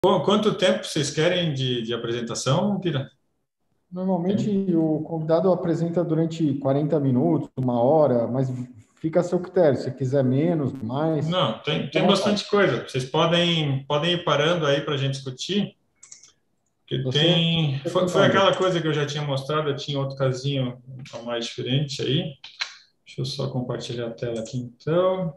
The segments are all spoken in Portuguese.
Quanto tempo vocês querem de apresentação, Pira? Normalmente Tem? o convidado apresenta durante 40 minutos, uma hora, mas fica a seu critério. Se quiser menos, mais, Não, fica à tem vontade. bastante coisa. Vocês podem ir parando aí para a gente discutir, que Você tem... Foi perguntando. aquela coisa que eu já tinha mostrado, eu tinha outro casinho mais diferente aí. Deixa eu só compartilhar a tela aqui, então.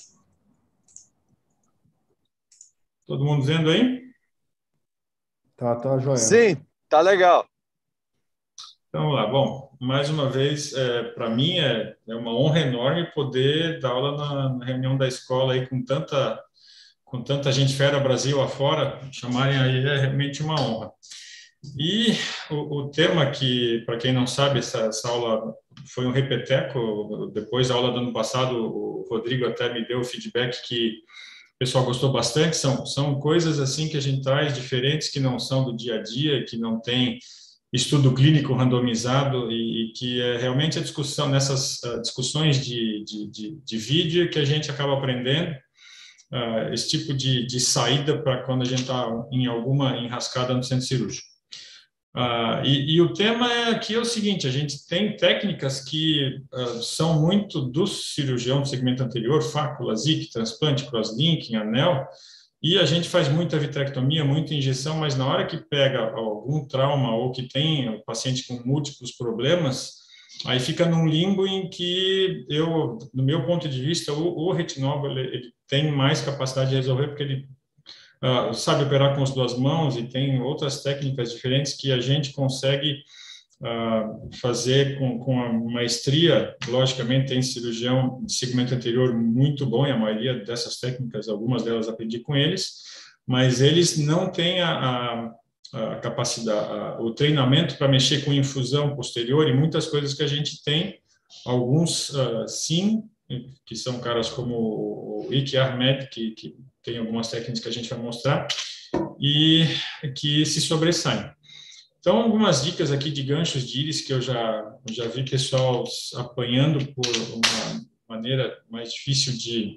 Todo mundo vendo aí? Tá, joia. Sim, tá legal. Então, vamos lá. Bom, mais uma vez, para mim é uma honra enorme poder dar aula na reunião da escola aí com tanta gente fera Brasil afora, chamarem aí é realmente uma honra. E o tema que, para quem não sabe, essa aula foi um repeteco. Depois da aula do ano passado, o Rodrigo até me deu o feedback que o pessoal gostou bastante. São coisas assim que a gente traz diferentes, que não são do dia a dia, que não tem estudo clínico randomizado e que é realmente a discussão, nessas discussões de vídeo que a gente acaba aprendendo esse tipo de saída para quando a gente está em alguma enrascada no centro cirúrgico. E o tema aqui é o seguinte: a gente tem técnicas que são muito do cirurgião do segmento anterior, fácula, ZIC, transplante, crosslinking, anel, e a gente faz muita vitrectomia, muita injeção, mas na hora que pega algum trauma ou que tem o paciente com múltiplos problemas, aí fica num limbo em que no meu ponto de vista, o retinol ele tem mais capacidade de resolver porque ele sabe operar com as duas mãos e tem outras técnicas diferentes que a gente consegue fazer com a maestria. Logicamente, tem cirurgião de segmento anterior muito bom, e a maioria dessas técnicas, algumas delas aprendi com eles, mas eles não têm a capacidade, o treinamento para mexer com infusão posterior e muitas coisas que a gente tem. Alguns, sim, que são caras como o Ike Ahmed, que tem algumas técnicas que a gente vai mostrar, e que se sobressaem. Então, algumas dicas aqui de ganchos de íris que eu já vi pessoal apanhando por uma maneira mais difícil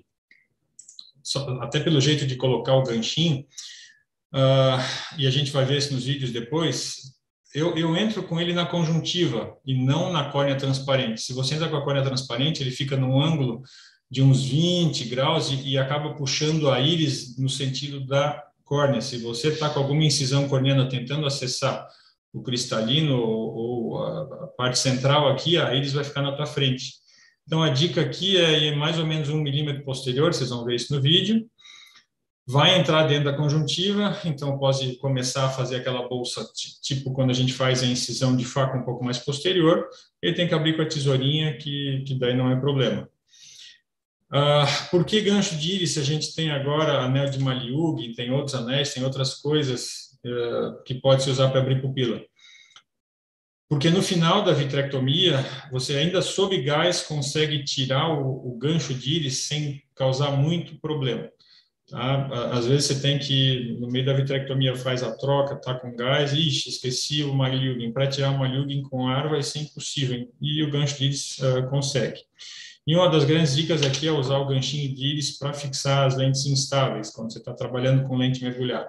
até pelo jeito de colocar o ganchinho, e a gente vai ver isso nos vídeos depois. Eu entro com ele na conjuntiva e não na córnea transparente. Se você entra com a córnea transparente, ele fica num ângulo de uns 20 graus e acaba puxando a íris no sentido da córnea. Se você está com alguma incisão corneana tentando acessar o cristalino ou a parte central aqui, a íris vai ficar na tua frente. Então, a dica aqui é mais ou menos 1 milímetro posterior, vocês vão ver isso no vídeo. Vai entrar dentro da conjuntiva, então pode começar a fazer aquela bolsa, tipo quando a gente faz a incisão de faca um pouco mais posterior, ele tem que abrir com a tesourinha, que daí não é problema. Por que gancho de íris? A gente tem agora anel de Maliug, tem outros anéis, tem outras coisas que pode se usar para abrir pupila. Porque no final da vitrectomia, você ainda sob gás consegue tirar o gancho de íris sem causar muito problema. Tá? Às vezes você tem que, no meio da vitrectomia, faz a troca, tá com gás, ixi, esqueci o Maliugin. Para tirar o Maliugin com ar vai ser impossível, e o gancho de íris consegue. E uma das grandes dicas aqui é usar o ganchinho de íris para fixar as lentes instáveis, quando você está trabalhando com lente mergulhada.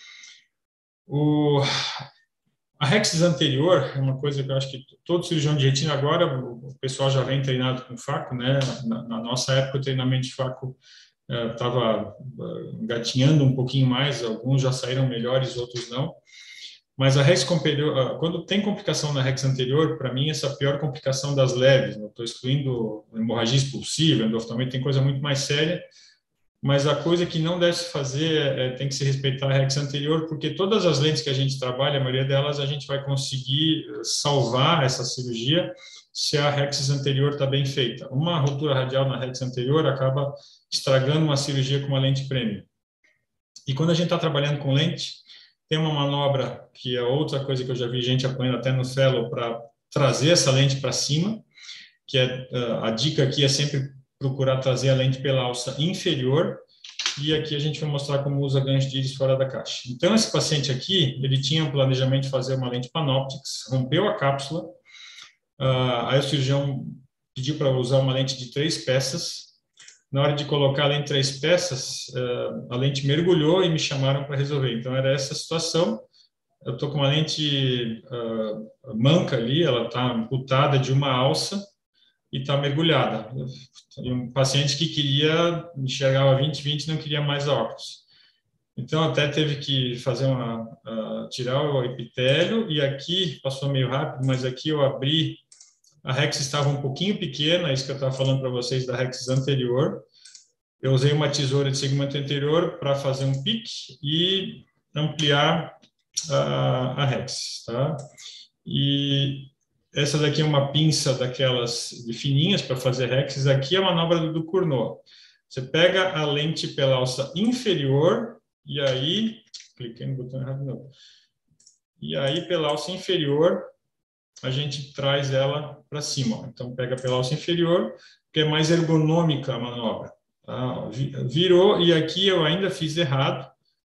A Rexis anterior é uma coisa que eu acho que todo cirurgião de retina agora, o pessoal já vem treinado com faco, né? Na nossa época, o treinamento de faco estava engatinhando um pouquinho mais, alguns já saíram melhores, outros não. Mas a Rex quando tem complicação na Rex anterior, para mim, essa é a pior complicação das leves. Não estou excluindo hemorragia expulsiva, endoftalmia, tem coisa muito mais séria. Mas a coisa que não deve se fazer tem que se respeitar a Rex anterior, porque todas as lentes que a gente trabalha, a maioria delas, a gente vai conseguir salvar essa cirurgia se a Rex anterior está bem feita. Uma ruptura radial na Rex anterior acaba estragando uma cirurgia com uma lente premium. E quando a gente está trabalhando com lente, tem uma manobra que é outra coisa que eu já vi gente apanhando até no fellow para trazer essa lente para cima, que é a dica aqui é sempre procurar trazer a lente pela alça inferior, e aqui a gente vai mostrar como usa gancho de íris fora da caixa. Então, esse paciente aqui, ele tinha um planejamento de fazer uma lente Panoptix, rompeu a cápsula, aí o cirurgião pediu para usar uma lente de 3 peças, na hora de colocar a lente 3 peças, a lente mergulhou e me chamaram para resolver. Então, era essa situação. Eu estou com uma lente manca ali, ela está amputada de uma alça e está mergulhada. E um paciente que queria, enxergava 20/20, não queria mais óculos. Então, até teve que fazer tirar o epitélio, e aqui, passou meio rápido, mas aqui eu abri, a Rex estava um pouquinho pequena, isso que eu estava falando para vocês da Rex anterior. Eu usei uma tesoura de segmento anterior para fazer um pique e ampliar a Rex, tá? E essa daqui é uma pinça daquelas de fininhas para fazer Rex. Aqui é a manobra do Cournot. Você pega a lente pela alça inferior e aí, cliquei no botão errado, não. E aí, pela alça inferior, a gente traz ela para cima. Então, pega pela alça inferior, que é mais ergonômica a manobra. Tá? Virou, e aqui eu ainda fiz errado.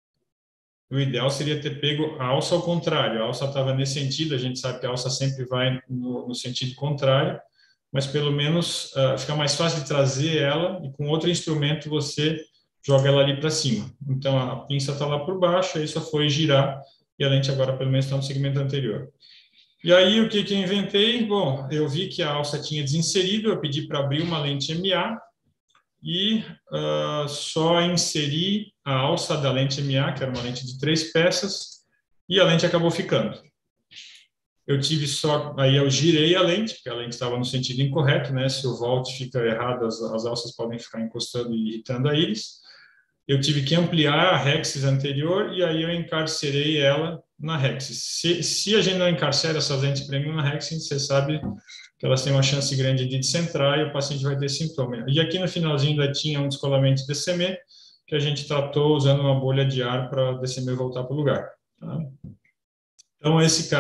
O ideal seria ter pego a alça ao contrário. A alça estava nesse sentido, a gente sabe que a alça sempre vai no sentido contrário, mas pelo menos fica mais fácil de trazer ela, e com outro instrumento você joga ela ali para cima. Então, a pinça está lá por baixo, aí só foi girar, e a lente agora pelo menos está no segmento anterior. E aí, o que eu inventei? Bom, eu vi que a alça tinha desinserido, eu pedi para abrir uma lente MA, e só inseri a alça da lente MA, que era uma lente de 3 peças, e a lente acabou ficando. Eu tive só, aí eu girei a lente, porque a lente estava no sentido incorreto, né? Se o volte fica errado, as alças podem ficar encostando e irritando a íris. Eu tive que ampliar a Rex anterior, e aí eu encarcerei ela na Rex. Se a gente não encarcera essas lentes premium na Rex, você sabe que elas têm uma chance grande de descentrar e o paciente vai ter sintoma. E aqui no finalzinho ainda tinha um descolamento de DCM, que a gente tratou usando uma bolha de ar para o DCM voltar para o lugar. Tá? Então,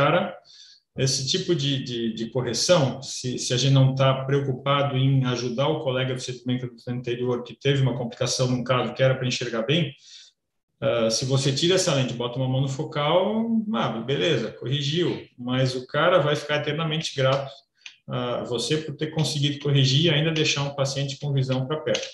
esse tipo de correção, se a gente não está preocupado em ajudar o colega do segmento anterior que teve uma complicação num caso que era para enxergar bem, se você tira essa lente, bota uma monofocal, beleza, corrigiu, mas o cara vai ficar eternamente grato a você por ter conseguido corrigir e ainda deixar um paciente com visão para perto.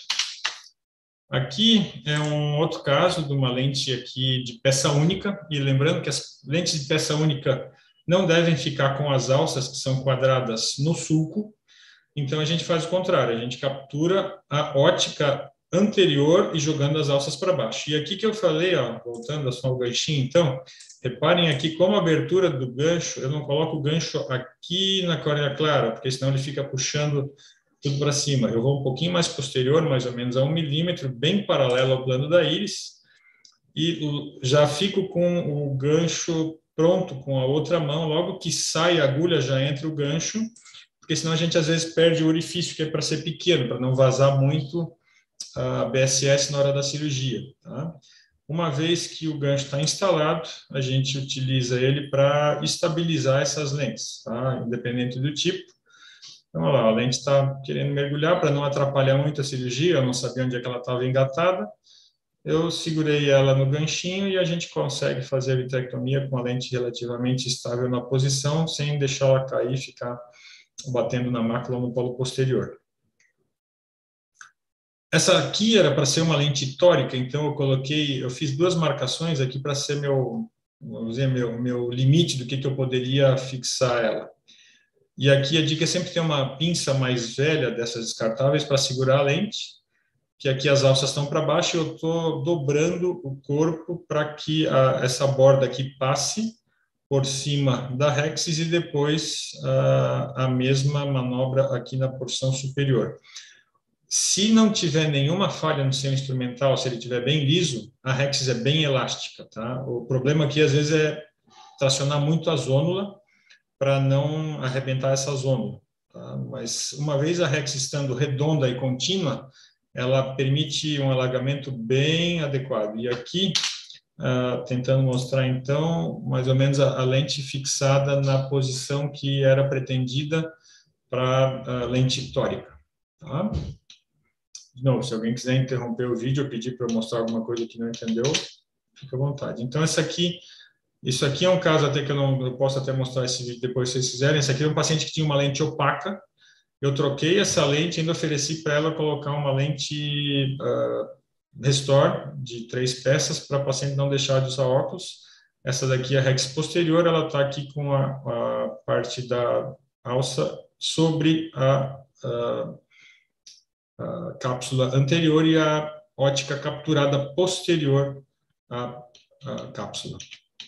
Aqui é um outro caso de uma lente aqui de peça única, e lembrando que as lentes de peça única não devem ficar com as alças que são quadradas no sulco, então a gente faz o contrário, a gente captura a ótica anterior e jogando as alças para baixo. E aqui que eu falei, ó, voltando só ao ganchinho, então, reparem aqui como a abertura do gancho, eu não coloco o gancho aqui na córnea clara, porque senão ele fica puxando tudo para cima. Eu vou um pouquinho mais posterior, mais ou menos a 1 milímetro, bem paralelo ao plano da íris, e já fico com o gancho pronto com a outra mão, logo que sai a agulha já entra o gancho, porque senão a gente às vezes perde o orifício, que é para ser pequeno, para não vazar muito a BSS na hora da cirurgia. Tá? Uma vez que o gancho está instalado, a gente utiliza ele para estabilizar essas lentes, tá? Independente do tipo. Então, olha lá, a lente está querendo mergulhar para não atrapalhar muito a cirurgia, eu não sabia onde é que ela estava engatada. Eu segurei ela no ganchinho e a gente consegue fazer a vitrectomia com a lente relativamente estável na posição, sem deixar ela cair e ficar batendo na mácula no polo posterior. Essa aqui era para ser uma lente tórica, então eu fiz 2 marcações aqui para ser meu limite do que eu poderia fixar ela. E aqui a dica é sempre ter uma pinça mais velha dessas descartáveis para segurar a lente, que aqui as alças estão para baixo e eu estou dobrando o corpo para que essa borda aqui passe por cima da Rexis e depois a mesma manobra aqui na porção superior. Se não tiver nenhuma falha no seu instrumental, se ele estiver bem liso, a Rexis é bem elástica, tá? O problema aqui, às vezes, é tracionar muito a zônula para não arrebentar essa zônula, tá? Mas, uma vez a Rexis estando redonda e contínua, ela permite um alargamento bem adequado. E aqui, tentando mostrar, então, mais ou menos a lente fixada na posição que era pretendida para a lente tórica, tá? De novo, se alguém quiser interromper o vídeo ou pedir para eu mostrar alguma coisa que não entendeu, fica à vontade. Então, isso aqui é um caso até que eu posso até mostrar esse vídeo depois se vocês quiserem. Esse aqui é um paciente que tinha uma lente opaca, Eu troquei essa lente e ainda ofereci para ela colocar uma lente Restore de 3 peças para a paciente não deixar de usar óculos. Essa daqui é a Rex posterior, ela está aqui com a parte da alça sobre a cápsula anterior e a ótica capturada posterior à cápsula.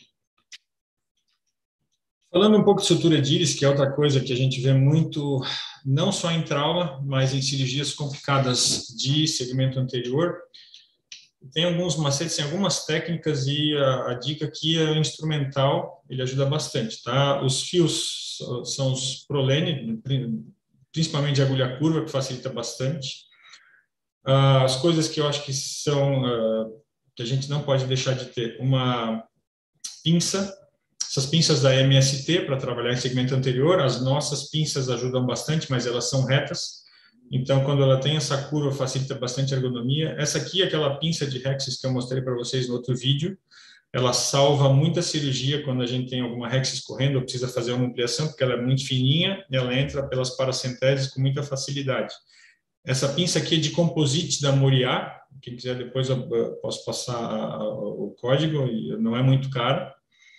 Falando um pouco de sutura de íris, que é outra coisa que a gente vê muito, não só em trauma, mas em cirurgias complicadas de segmento anterior, tem alguns macetes, tem algumas técnicas e a dica aqui é o instrumental, ele ajuda bastante, tá? Os fios são os Prolene, principalmente de agulha curva, que facilita bastante. As coisas que eu acho que são, que a gente não pode deixar de ter, uma pinça, essas pinças da MST para trabalhar em segmento anterior, as nossas pinças ajudam bastante, mas elas são retas, então quando ela tem essa curva facilita bastante a ergonomia. Essa aqui é aquela pinça de Rexis que eu mostrei para vocês no outro vídeo, ela salva muita cirurgia quando a gente tem alguma Rexis correndo ou precisa fazer uma ampliação, porque ela é muito fininha e ela entra pelas paracenteses com muita facilidade. Essa pinça aqui é de composite da Moriá, quem quiser depois eu posso passar o código, e não é muito caro.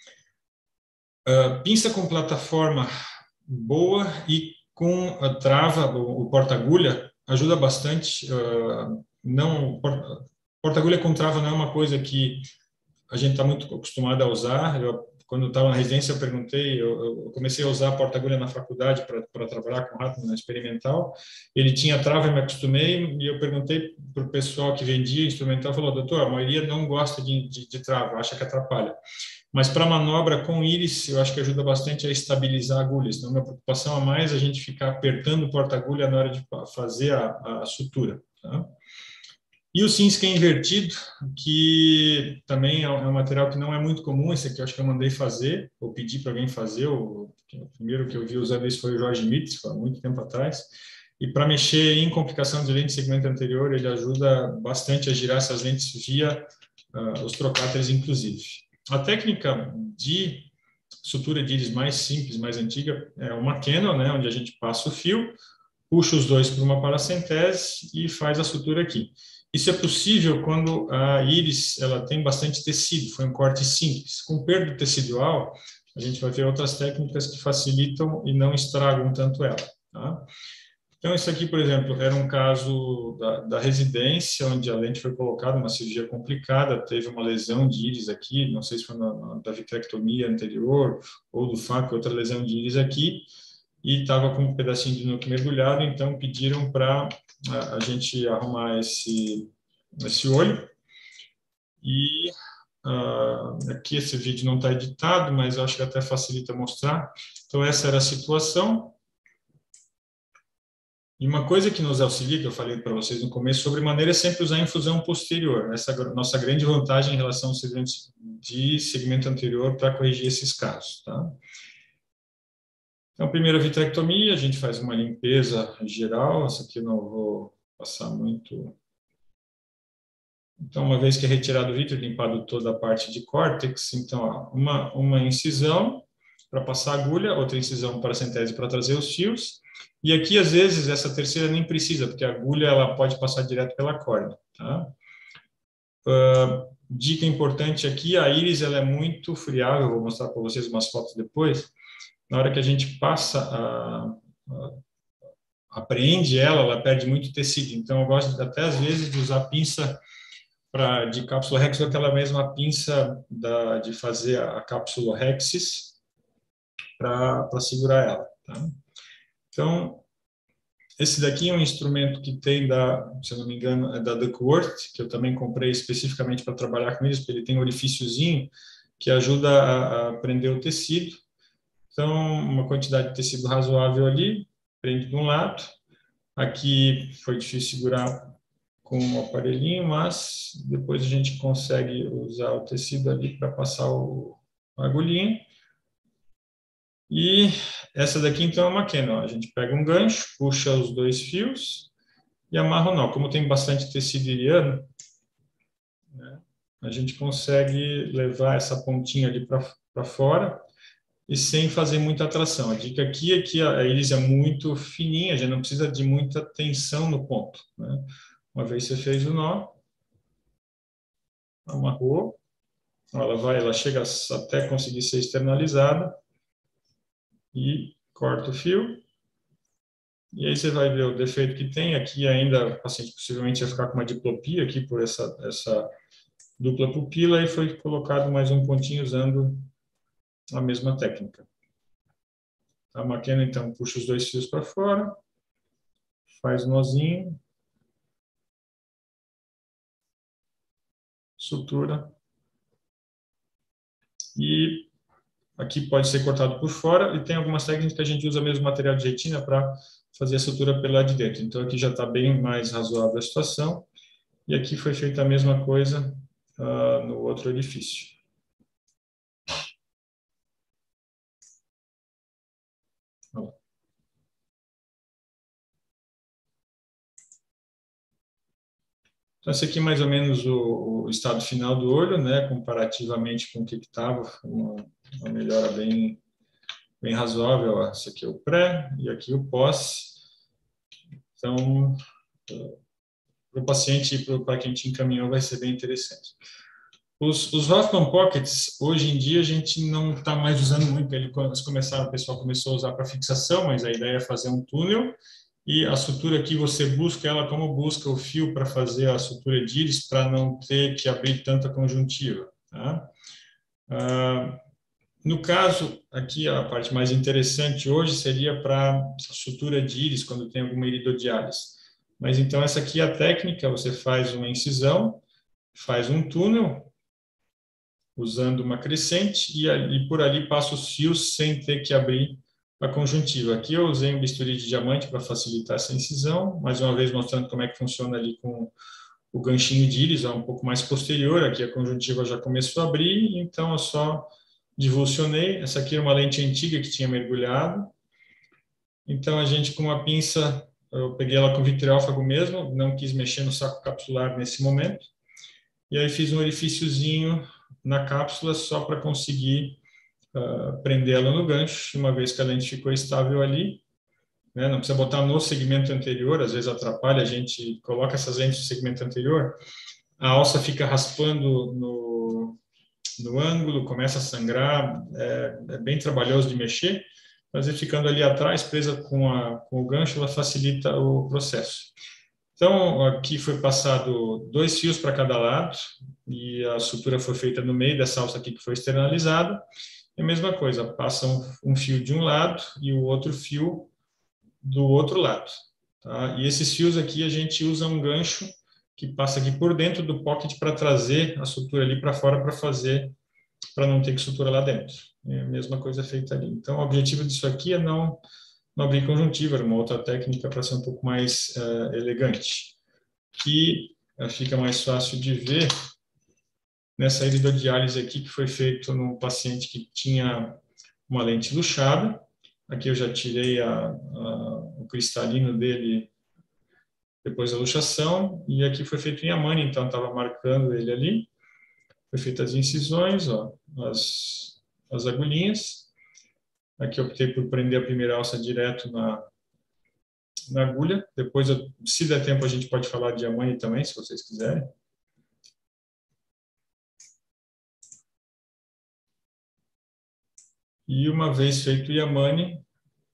Pinça com plataforma boa e com a trava, o porta-agulha, ajuda bastante. Não, porta-agulha com trava não é uma coisa que a gente está muito acostumado a usar. Quando eu estava na residência, eu perguntei, eu comecei a usar porta-agulha na faculdade para trabalhar com rato na experimental. Ele tinha trava, eu me acostumei, e eu perguntei para o pessoal que vendia instrumental, falou, doutor, a maioria não gosta de trava, acha que atrapalha. Mas para manobra com íris, eu acho que ajuda bastante a estabilizar agulhas. Então, minha preocupação é mais a gente ficar apertando o porta-agulha na hora de fazer a sutura. Tá? E o Cinska invertido, que também é um material que não é muito comum. Esse aqui eu acho que eu mandei fazer, ou pedi para alguém fazer. O primeiro que eu vi usando isso foi o Jorge Mitz, há muito tempo atrás. E para mexer em complicação de lente de segmento anterior, ele ajuda bastante a girar essas lentes via os trocáteres, inclusive. A técnica de sutura de íris mais simples, mais antiga, é uma Canon, né, onde a gente passa o fio, puxa os dois para uma paracentese e faz a sutura aqui. Isso é possível quando a íris ela tem bastante tecido, foi um corte simples. Com perda tecidual, a gente vai ver outras técnicas que facilitam e não estragam tanto ela. Tá? Então, isso aqui, por exemplo, era um caso da residência, onde a lente foi colocada, uma cirurgia complicada, teve uma lesão de íris aqui, não sei se foi da vitrectomia anterior ou do FAC, outra lesão de íris aqui, e estava com um pedacinho de nuque mergulhado, então pediram para a gente arrumar esse olho. E aqui esse vídeo não está editado, mas eu acho que até facilita mostrar. Então, essa era a situação. E uma coisa que nos auxilia, que eu falei para vocês no começo, sobre maneira é sempre usar infusão posterior. Essa é a nossa grande vantagem em relação aos segmentos de segmento anterior para corrigir esses casos. Tá? Então, primeiro a vitrectomia, a gente faz uma limpeza geral. Essa aqui eu não vou passar muito. Então, uma vez que é retirado o vítreo, limpado toda a parte de córtex, então, ó, uma incisão para passar a agulha, outra incisão para a centese para trazer os fios. E aqui, às vezes, essa terceira nem precisa, porque a agulha ela pode passar direto pela córnea. Tá? Dica importante aqui, a íris ela é muito friável, vou mostrar para vocês umas fotos depois. Na hora que a gente passa, apreende ela perde muito tecido. Então, eu gosto até, às vezes, de usar pinça de cápsula Rex, ou aquela mesma pinça de fazer a cápsula Rexis para segurar ela. Tá? Então, esse daqui é um instrumento que tem se eu não me engano, é da Duckworth, que eu também comprei especificamente para trabalhar com eles, porque ele tem um orifíciozinho que ajuda a prender o tecido. Então, uma quantidade de tecido razoável ali, prende de um lado. Aqui foi difícil segurar com o aparelhinho, mas depois a gente consegue usar o tecido ali para passar a agulhinha. E essa daqui, então, é uma Canon. A gente pega um gancho, puxa os dois fios e amarra o nó. Como tem bastante tecido iriano, né, a gente consegue levar essa pontinha ali para fora e sem fazer muita tração. A dica aqui é que a íris é muito fininha, a gente não precisa de muita tensão no ponto, né? Uma vez você fez o nó, amarrou, ela chega até conseguir ser externalizada e corta o fio. E aí você vai ver o defeito que tem. Aqui ainda o paciente possivelmente vai ficar com uma diplopia aqui por essa dupla pupila, e foi colocado mais um pontinho usando a mesma técnica. A máquina, então, puxa os 2 fios para fora, faz um nozinho, sutura, e aqui pode ser cortado por fora, e tem algumas técnicas que a gente usa mesmo material de retina para fazer a sutura pelo lado de dentro. Então, aqui já está bem mais razoável a situação, e aqui foi feita a mesma coisa no outro orifício. Então, esse aqui é mais ou menos o estado final do olho, né, comparativamente com o que estava, uma melhora bem razoável. Esse aqui é o pré e aqui o pós. Então, para o paciente e para quem te encaminhou vai ser bem interessante. Os Hoffman Pockets, hoje em dia, a gente não está mais usando muito. O pessoal começou a usar para fixação, mas a ideia é fazer um túnel. E a sutura aqui, você busca ela como busca o fio para fazer a sutura de íris, para não ter que abrir tanta conjuntiva. Tá? No caso, aqui a parte mais interessante hoje seria para a sutura de íris, quando tem alguma iridodiálise. Mas então essa aqui é a técnica, você faz uma incisão, faz um túnel, usando uma crescente, e por ali passa os fios sem ter que abrir a conjuntiva. Aqui eu usei um bisturi de diamante para facilitar essa incisão, mais uma vez mostrando como é que funciona ali com o ganchinho de íris, é um pouco mais posterior, aqui a conjuntiva já começou a abrir, então eu só divulsionei. Essa aqui é uma lente antiga que tinha mergulhado, então a gente com uma pinça, eu peguei ela com vitreófago mesmo, não quis mexer no saco capsular nesse momento, e aí fiz um orifíciozinho na cápsula só para conseguir prendê-la no gancho, uma vez que a lente ficou estável ali, né? Não precisa botar no segmento anterior, às vezes atrapalha, a gente coloca essas lentes no segmento anterior, a alça fica raspando no ângulo, começa a sangrar, é bem trabalhoso de mexer, mas ficando ali atrás, presa com o gancho, ela facilita o processo. Então, aqui foi passado 2 fios para cada lado, e a sutura foi feita no meio dessa alça aqui que foi externalizada. É a mesma coisa, passa um fio de um lado e o outro fio do outro lado. Tá? E esses fios aqui a gente usa um gancho que passa aqui por dentro do pocket para trazer a sutura ali para fora para não ter que sutura lá dentro. É a mesma coisa feita ali. Então, o objetivo disso aqui é não abrir conjuntiva, era uma outra técnica para ser um pouco mais elegante. Que fica mais fácil de ver nessa iridodiálise aqui, que foi feito num paciente que tinha uma lente luxada. Aqui eu já tirei o cristalino dele depois da luxação, e aqui foi feito em Amani, então estava marcando ele ali. Foi feitas as incisões, ó, as agulhinhas. Aqui eu optei por prender a primeira alça direto na agulha. Depois, se der tempo, a gente pode falar de Amani também, se vocês quiserem. E uma vez feito o Yamane,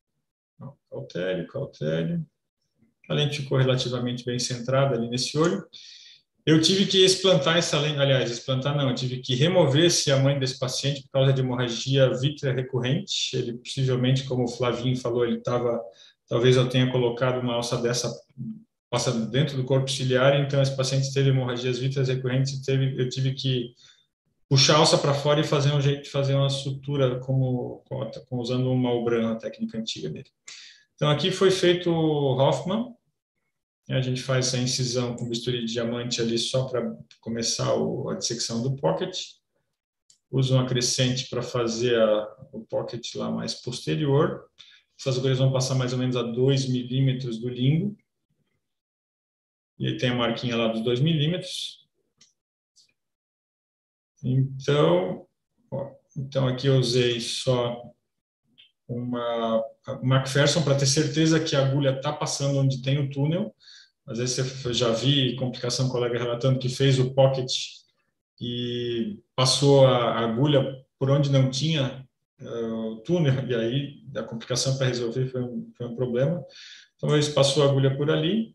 cautério, a lente ficou relativamente bem centrada ali nesse olho. Eu tive que explantar essa lente, aliás, explantar não, eu tive que remover esse Yamane desse paciente por causa de hemorragia vítrea recorrente. Ele possivelmente, como o Flavinho falou, talvez eu tenha colocado uma alça dessa passa dentro do corpo ciliar, então esse paciente teve hemorragias vítreas recorrentes, eu tive que puxar a alça para fora e fazer um jeito de fazer uma sutura usando uma Malbran, a técnica antiga dele. Então aqui foi feito o Hoffman, a gente faz essa incisão com bisturi de diamante ali só para começar a dissecção do pocket, usa uma crescente para fazer o pocket lá mais posterior, essas agulhas vão passar mais ou menos a 2 milímetros do limbo, e aí tem a marquinha lá dos 2 milímetros. Então aqui eu usei só uma McPherson para ter certeza que a agulha está passando onde tem o túnel. Às vezes eu já vi complicação, colega relatando que fez o pocket e passou a agulha por onde não tinha o túnel, e aí a complicação para resolver foi um problema. Então, eles passou a agulha por ali,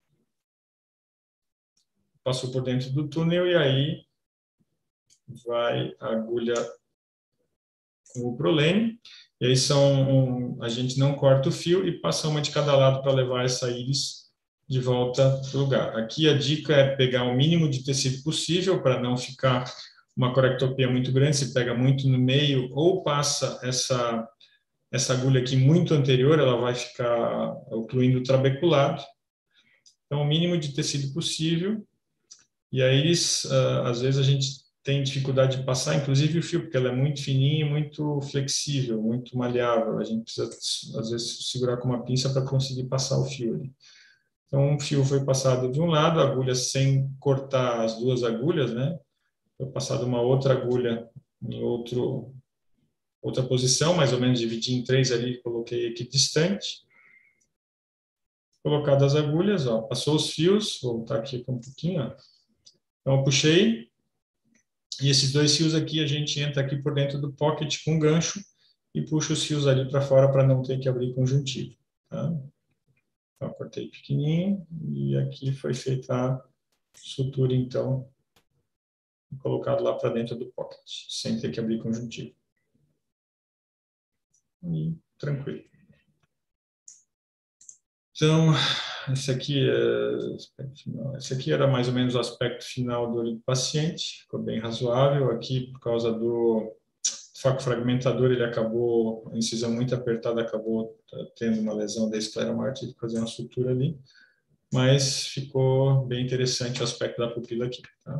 passou por dentro do túnel, e aí vai a agulha com o prolene, e aí a gente não corta o fio e passa uma de cada lado para levar essa íris de volta para o lugar. Aqui a dica é pegar o mínimo de tecido possível para não ficar uma corectopia muito grande, se pega muito no meio, ou passa essa agulha aqui muito anterior, ela vai ficar ocluindo o trabeculado. Então, o mínimo de tecido possível. E a íris, às vezes a gente tem dificuldade de passar, inclusive o fio, porque ela é muito fininha, muito flexível, muito maleável. A gente precisa, às vezes, segurar com uma pinça para conseguir passar o fio ali. Então, o fio foi passado de um lado, a agulha sem cortar as duas agulhas, né? Foi passada uma outra agulha em outra posição, mais ou menos dividi em 3 ali, coloquei aqui distante. Colocadas as agulhas, ó, passou os fios, vou voltar aqui um pouquinho, ó. Então, eu puxei, e esses 2 fios aqui, a gente entra aqui por dentro do pocket com gancho e puxa os fios ali para fora para não ter que abrir conjuntivo, tá? Então, cortei pequenininho e aqui foi feita a sutura, então, colocado lá para dentro do pocket, sem ter que abrir conjuntivo. E tranquilo. Então, esse aqui era mais ou menos o aspecto final do olho do paciente, ficou bem razoável. Aqui, por causa do faco fragmentador, ele acabou, a incisão muito apertada, acabou tendo uma lesão da esclera, tive que fazer uma sutura ali, mas ficou bem interessante o aspecto da pupila aqui, tá?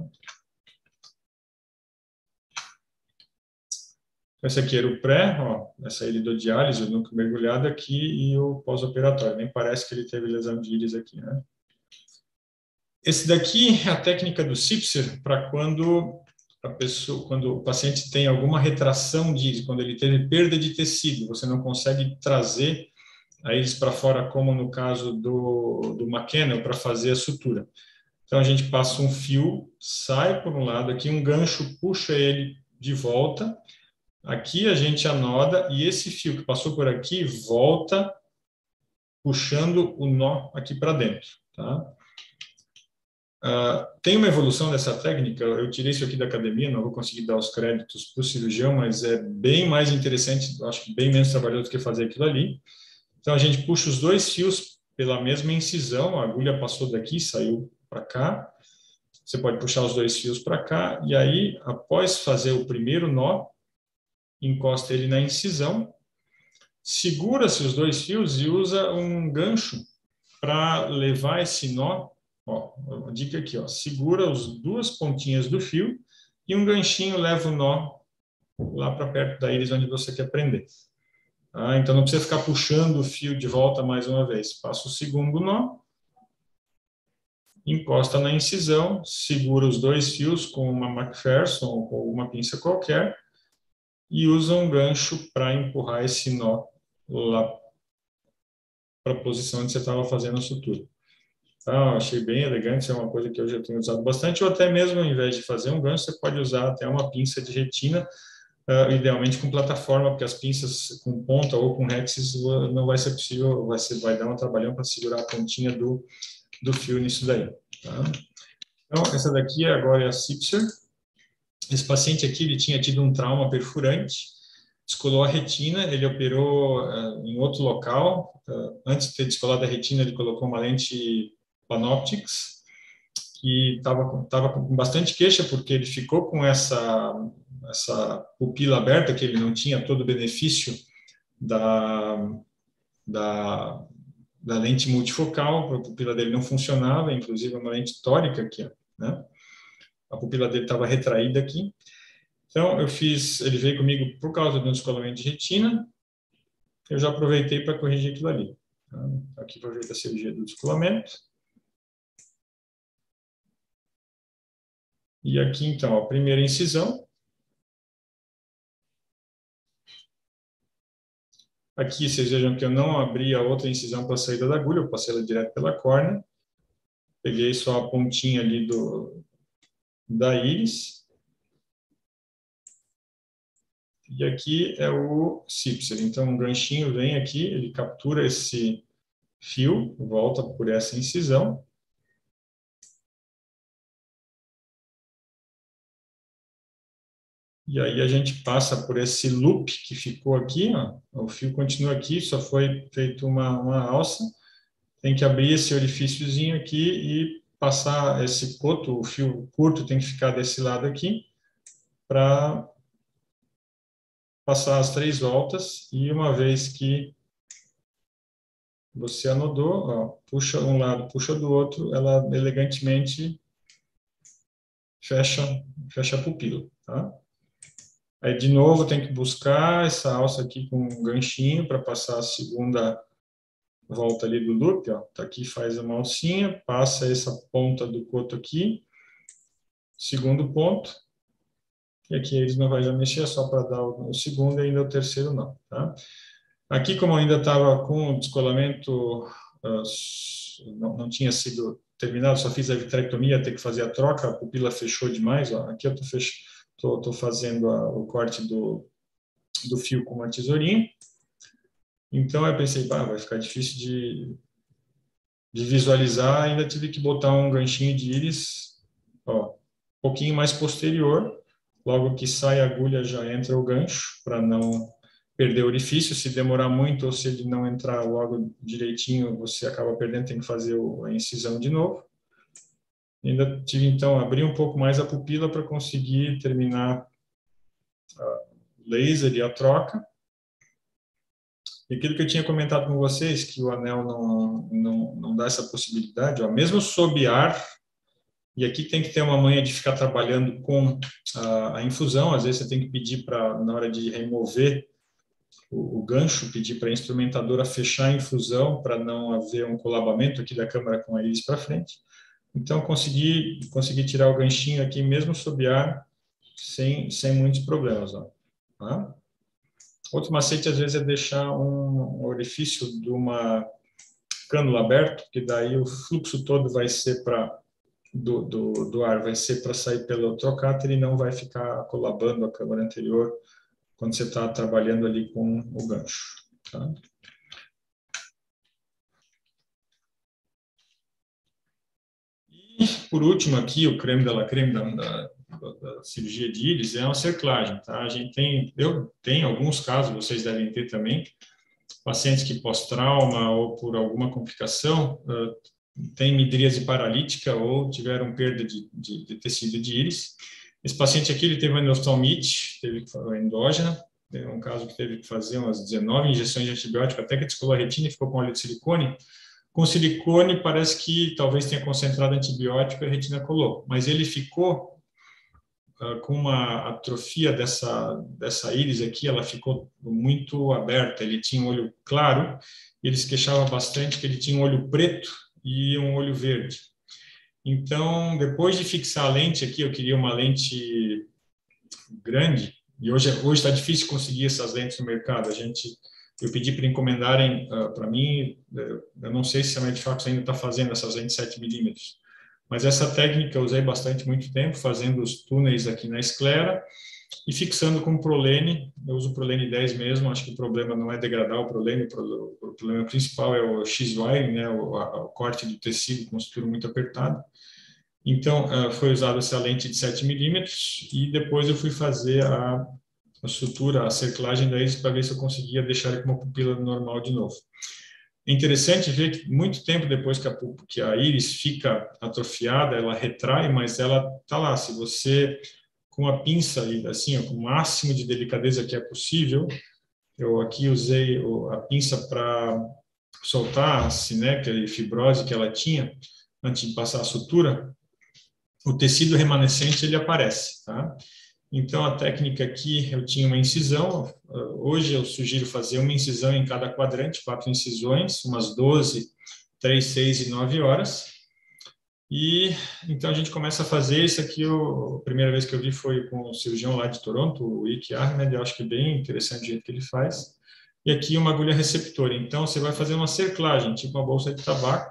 Esse aqui era o pré, ó, essa iridodiálise, o núcleo mergulhado aqui, e o pós-operatório. Nem parece que ele teve lesão de íris aqui, né? Esse daqui é a técnica do Sipser para quando o paciente tem alguma retração de íris, quando ele teve perda de tecido, você não consegue trazer a íris para fora, como no caso do McKenna, para fazer a sutura. Então, a gente passa um fio, sai por um lado aqui, um gancho puxa ele de volta. Aqui a gente anoda e esse fio que passou por aqui volta puxando o nó aqui para dentro, tá? Tem uma evolução dessa técnica, eu tirei isso aqui da academia, não vou conseguir dar os créditos para o cirurgião, mas é bem mais interessante, acho que bem menos trabalhoso do que fazer aquilo ali. Então, a gente puxa os 2 fios pela mesma incisão, a agulha passou daqui, saiu para cá. Você pode puxar os 2 fios para cá, e aí, após fazer o primeiro nó, encosta ele na incisão, segura-se os 2 fios e usa um gancho para levar esse nó. Ó, uma dica aqui, ó, segura as 2 pontinhas do fio e um ganchinho leva o nó lá para perto da íris onde você quer prender. Então não precisa ficar puxando o fio de volta mais uma vez. Passa o segundo nó, encosta na incisão, segura os 2 fios com uma McPherson ou com uma pinça qualquer e usa um gancho para empurrar esse nó lá para a posição onde você estava fazendo a sutura. Então, achei bem elegante, isso é uma coisa que eu já tenho usado bastante, ou até mesmo, ao invés de fazer um gancho, você pode usar até uma pinça de retina, idealmente com plataforma, porque as pinças com ponta ou com rexes não vai ser possível, vai dar um trabalhão para segurar a pontinha do fio nisso daí. Tá? Então, essa daqui agora é a Sipser. Esse paciente aqui, ele tinha tido um trauma perfurante, descolou a retina, ele operou em outro local. Antes de ter descolado a retina, ele colocou uma lente Panoptix, que estava com bastante queixa, porque ele ficou com essa pupila aberta, que ele não tinha todo o benefício da, da, da lente multifocal, a pupila dele não funcionava, inclusive uma lente tórica aqui, né? A pupila dele estava retraída aqui. Então, ele veio comigo por causa do descolamento de retina, eu já aproveitei para corrigir aquilo ali. Aqui aproveita a cirurgia do descolamento. E aqui, então, a primeira incisão. Aqui vocês vejam que eu não abri a outra incisão para a saída da agulha, eu passei ela direto pela córnea. Peguei só a pontinha ali da íris. E aqui é o cípsel. Então, um ganchinho vem aqui, ele captura esse fio, volta por essa incisão. E aí a gente passa por esse loop que ficou aqui, ó. O fio continua aqui, só foi feito uma alça. Tem que abrir esse orifíciozinho aqui e passar esse coto, o fio curto tem que ficar desse lado aqui, para passar as 3 voltas. E uma vez que você anodou, ó, puxa um lado, puxa do outro, ela elegantemente fecha a pupila, tá? Aí, de novo, tem que buscar essa alça aqui com um ganchinho para passar a segunda volta ali do loop, ó. Tá aqui, faz uma alcinha, passa essa ponta do coto aqui, segundo ponto, e aqui eles não vai já mexer, é só para dar o segundo e ainda o terceiro não, tá? Aqui, como ainda estava com o descolamento, não tinha sido terminado, só fiz a vitrectomia, ter que fazer a troca, a pupila fechou demais, ó. Aqui eu estou fazendo o corte do fio com uma tesourinha. Então eu pensei, vai ficar difícil de visualizar, ainda tive que botar um ganchinho de íris, ó, um pouquinho mais posterior, logo que sai a agulha já entra o gancho, para não perder o orifício. Se demorar muito ou se ele não entrar logo direitinho, você acaba perdendo, tem que fazer a incisão de novo. Ainda tive, então, abrir um pouco mais a pupila para conseguir terminar o laser e a troca. E aquilo que eu tinha comentado com vocês, que o anel não dá essa possibilidade, ó, mesmo sob ar, e aqui tem que ter uma manha de ficar trabalhando com a infusão, às vezes você tem que pedir para, na hora de remover o gancho, pedir para a instrumentadora fechar a infusão para não haver um colabamento aqui da câmara com a íris para frente. Então, consegui tirar o ganchinho aqui, mesmo sob ar, sem muitos problemas, ó, tá? Outro macete, às vezes, é deixar um orifício de uma cânula aberto, que daí o fluxo todo vai ser do ar, vai ser para sair pelo trocáter e não vai ficar colabando a câmara anterior quando você está trabalhando ali com o gancho, tá? E, por último, aqui, o creme de la creme da cirurgia de íris é uma cerclagem, tá? Eu tenho alguns casos, vocês devem ter também, pacientes que pós-trauma ou por alguma complicação têm midríase paralítica ou tiveram perda de tecido de íris. Esse paciente aqui, ele teve uma endostalmite, teve endógena, teve um caso que teve que fazer umas 19 injeções de antibiótico, até que descolou a retina e ficou com óleo de silicone. Com silicone, parece que talvez tenha concentrado antibiótico e a retina colou, mas ele ficou com uma atrofia dessa íris aqui, ela ficou muito aberta, ele tinha um olho claro, e ele se queixava bastante que ele tinha um olho preto e um olho verde. Então, depois de fixar a lente aqui, eu queria uma lente grande, e hoje está difícil conseguir essas lentes no mercado. Eu pedi para encomendarem para mim, eu não sei se a Medfax ainda está fazendo essas lentes 7mm, mas essa técnica eu usei bastante, muito tempo, fazendo os túneis aqui na esclera e fixando com prolene. Eu uso prolene 10 mesmo, acho que o problema não é degradar o prolene, o problema principal é o X-wiring, né, o corte do tecido com sutura muito apertada. Então, foi usada essa lente de 7mm e depois eu fui fazer a sutura, a cerclagem da íris para ver se eu conseguia deixar ele com uma pupila normal de novo. É interessante ver que muito tempo depois que a íris fica atrofiada, ela retrai, mas ela está lá. Se você, com a pinça, assim, com o máximo de delicadeza que é possível, eu aqui usei a pinça para soltar a sinéquia e fibrose que ela tinha antes de passar a sutura, o tecido remanescente ele aparece, tá? Então, a técnica aqui, eu tinha uma incisão, hoje eu sugiro fazer uma incisão em cada quadrante, 4 incisões, umas 12, 3, 6 e 9 horas. E então a gente começa a fazer isso aqui, a primeira vez que eu vi foi com o cirurgião lá de Toronto, o Ike Ahmed, eu acho que é bem interessante o jeito que ele faz. e aqui uma agulha receptora. Então, você vai fazer uma cerclagem, tipo uma bolsa de tabaco.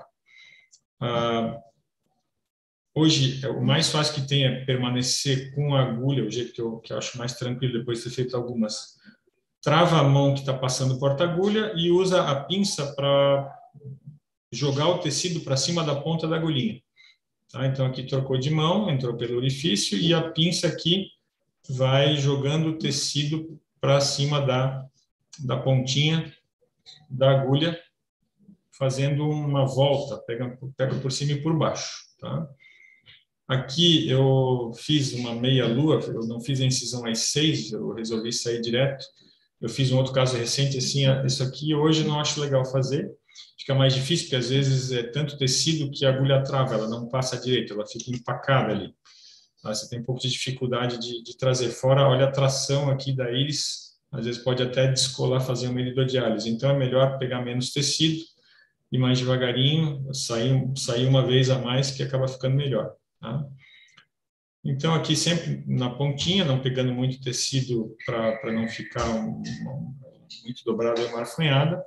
Hoje, o mais fácil que tem é permanecer com a agulha, o jeito que eu acho mais tranquilo, depois de ter feito algumas. Trava a mão que está passando o porta-agulha e usa a pinça para jogar o tecido para cima da ponta da agulhinha. Tá? Então, aqui trocou de mão, entrou pelo orifício, e a pinça aqui vai jogando o tecido para cima da pontinha da agulha, fazendo uma volta, pega por cima e por baixo. Tá? Aqui eu fiz uma meia-lua, eu não fiz a incisão às 6, eu resolvi sair direto. Eu fiz um outro caso recente, assim, isso aqui hoje eu não acho legal fazer, fica mais difícil, porque às vezes é tanto tecido que a agulha trava, ela não passa direito, ela fica empacada ali. Você tem um pouco de dificuldade de trazer fora. Olha a tração aqui da íris, às vezes pode até descolar, fazer uma iridodiálise. Então é melhor pegar menos tecido e mais devagarinho, sair uma vez a mais, que acaba ficando melhor. Tá? Então aqui sempre na pontinha, não pegando muito tecido para não ficar muito dobrado e marfanhada.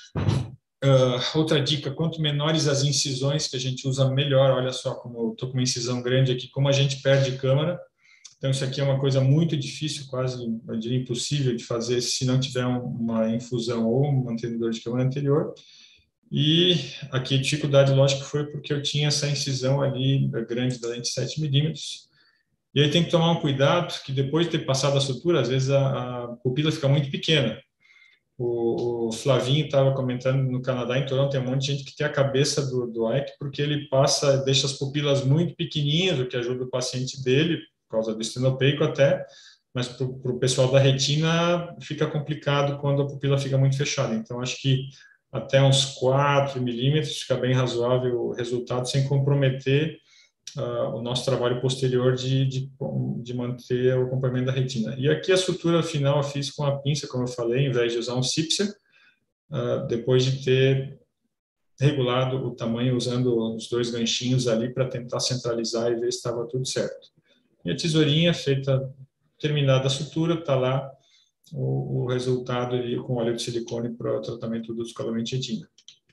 Outra dica, quanto menores as incisões que a gente usa, melhor. Olha só como eu estou com uma incisão grande aqui, como a gente perde câmara. Então, isso aqui é uma coisa muito difícil, quase, eu diria, impossível de fazer se não tiver uma infusão ou um mantenedor de câmara anterior. E aqui a dificuldade, lógico, foi porque eu tinha essa incisão ali grande da lente 7 milímetros. E aí tem que tomar um cuidado, que depois de ter passado a sutura, às vezes a pupila fica muito pequena. O Flavinho estava comentando, no Canadá, em Toronto, tem um monte de gente que tem a cabeça do Ike, porque ele deixa as pupilas muito pequenininhas, o que ajuda o paciente dele, por causa do estenopeico até, mas para o pessoal da retina fica complicado quando a pupila fica muito fechada. Então, acho que até uns 4 milímetros fica bem razoável o resultado, sem comprometer o nosso trabalho posterior de manter o acompanhamento da retina. E aqui a sutura final eu fiz com a pinça, como eu falei, em vez de usar um cípser, depois de ter regulado o tamanho usando os 2 ganchinhos ali para tentar centralizar e ver se estava tudo certo. E a tesourinha terminada a sutura, está lá o resultado ali com óleo de silicone para o tratamento do descolamento de retina.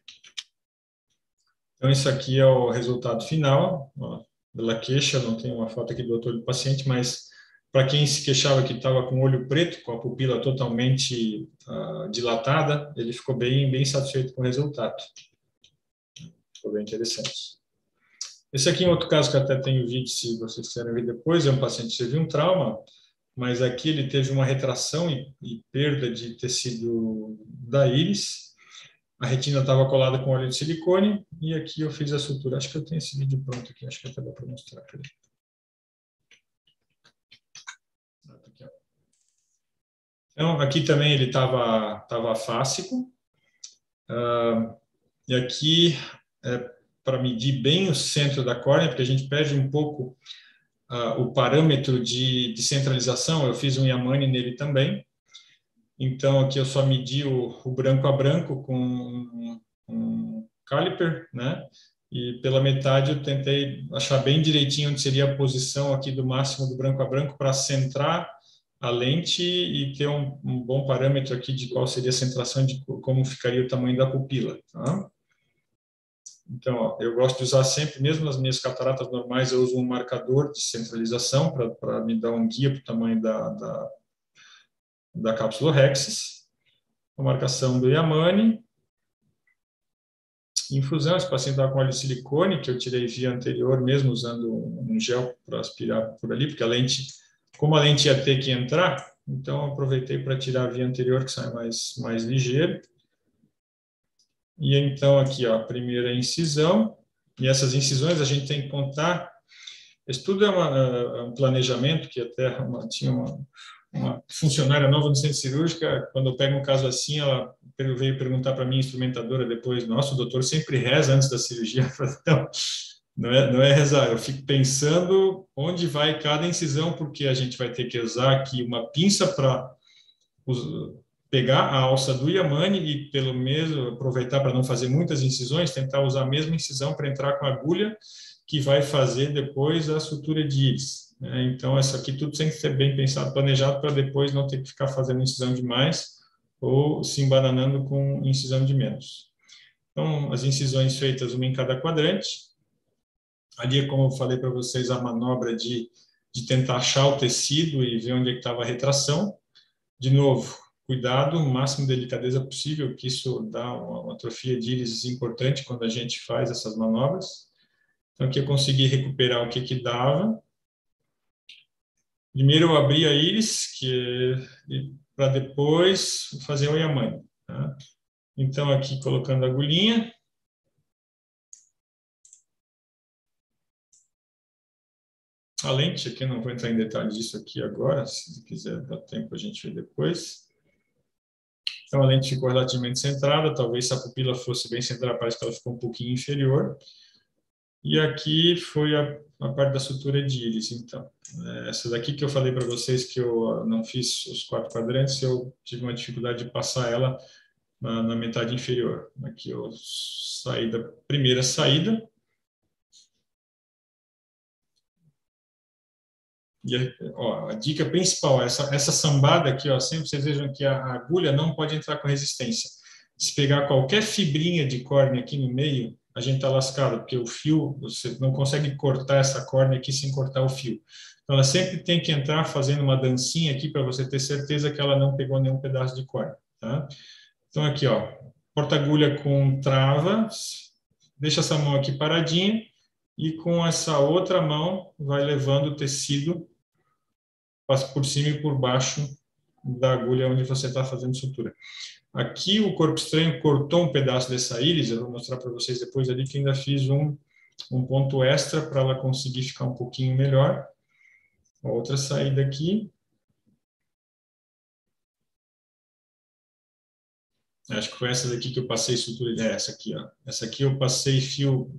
Então, isso aqui é o resultado final, ó, pela queixa. Não tem uma foto aqui do outro olho do paciente, mas para quem se queixava que estava com o olho preto, com a pupila totalmente dilatada, ele ficou bem satisfeito com o resultado. Ficou bem interessante. Esse aqui é outro caso que eu até tenho vídeo, se vocês quiserem ver depois, é um paciente que teve um trauma, mas aqui ele teve uma retração e perda de tecido da íris. A retina estava colada com óleo de silicone e aqui eu fiz a sutura. Acho que eu tenho esse vídeo pronto aqui, acho que até dá para mostrar. Então, aqui também ele estava afásico. E aqui, para medir bem o centro da córnea, porque a gente perde um pouco o parâmetro de centralização, eu fiz um Yamane nele também. Então, aqui eu só medi o branco a branco com um caliper, né? E pela metade eu tentei achar bem direitinho onde seria a posição aqui do máximo do branco a branco para centrar a lente e ter um bom parâmetro aqui de qual seria a centração, de como ficaria o tamanho da pupila. Tá? Então, ó, eu gosto de usar sempre, mesmo nas minhas cataratas normais, eu uso um marcador de centralização para me dar um guia para o tamanho da cápsula Rexis. A marcação do Yamane. Infusão, esse paciente estava com óleo de silicone, que eu tirei via anterior, mesmo usando um gel para aspirar por ali, porque a lente, como a lente ia ter que entrar, então eu aproveitei para tirar a via anterior, que sai mais ligeiro. E então aqui, ó, a primeira incisão, e essas incisões a gente tem que contar. Isso tudo é um planejamento, que até tinha uma funcionária nova no centro cirúrgico, quando eu pego um caso assim, ela veio perguntar para mim, instrumentadora, depois, nossa, o doutor sempre reza antes da cirurgia. Então, não é rezar, eu fico pensando onde vai cada incisão, porque a gente vai ter que usar aqui uma pinça para pegar a alça do Yamane e, pelo menos, aproveitar para não fazer muitas incisões, tentar usar a mesma incisão para entrar com a agulha que vai fazer depois a sutura de íris. Então, isso aqui tudo tem que ser bem pensado, planejado, para depois não ter que ficar fazendo incisão demais ou se embananando com incisão de menos. Então, as incisões feitas uma em cada quadrante. Ali, como eu falei para vocês, a manobra de tentar achar o tecido e ver onde é que estava a retração. De novo, cuidado, o máximo de delicadeza possível, que isso dá uma atrofia de íris importante quando a gente faz essas manobras. Então, aqui eu consegui recuperar o que dava. Primeiro eu abri a íris, para depois fazer o Yamane. Tá? Então, aqui colocando a agulhinha. A lente aqui, não vou entrar em detalhes disso aqui agora, se quiser dar tempo a gente vê depois. Então, a lente ficou relativamente centrada, talvez se a pupila fosse bem centrada, parece que ela ficou um pouquinho inferior. E aqui foi a parte da sutura de íris, então. Essa daqui que eu falei para vocês que eu não fiz os 4 quadrantes, eu tive uma dificuldade de passar ela na metade inferior. Aqui eu saí da primeira saída. E ó, a dica principal, essa sambada aqui, ó, sempre vocês vejam que a agulha não pode entrar com resistência. Se pegar qualquer fibrinha de córnea aqui no meio, a gente está lascado, porque o fio, você não consegue cortar essa córnea aqui sem cortar o fio. Então, ela sempre tem que entrar fazendo uma dancinha aqui para você ter certeza que ela não pegou nenhum pedaço de córnea. Tá? Então, aqui, ó, porta-agulha com trava, deixa essa mão aqui paradinha, e com essa outra mão vai levando o tecido por cima e por baixo da agulha onde você está fazendo sutura. Aqui o corpo estranho cortou um pedaço dessa íris, eu vou mostrar para vocês depois ali que ainda fiz um ponto extra para ela conseguir ficar um pouquinho melhor. A outra saída aqui. Acho que foi essa daqui que eu passei sutura, essa aqui, ó. Essa aqui eu passei fio,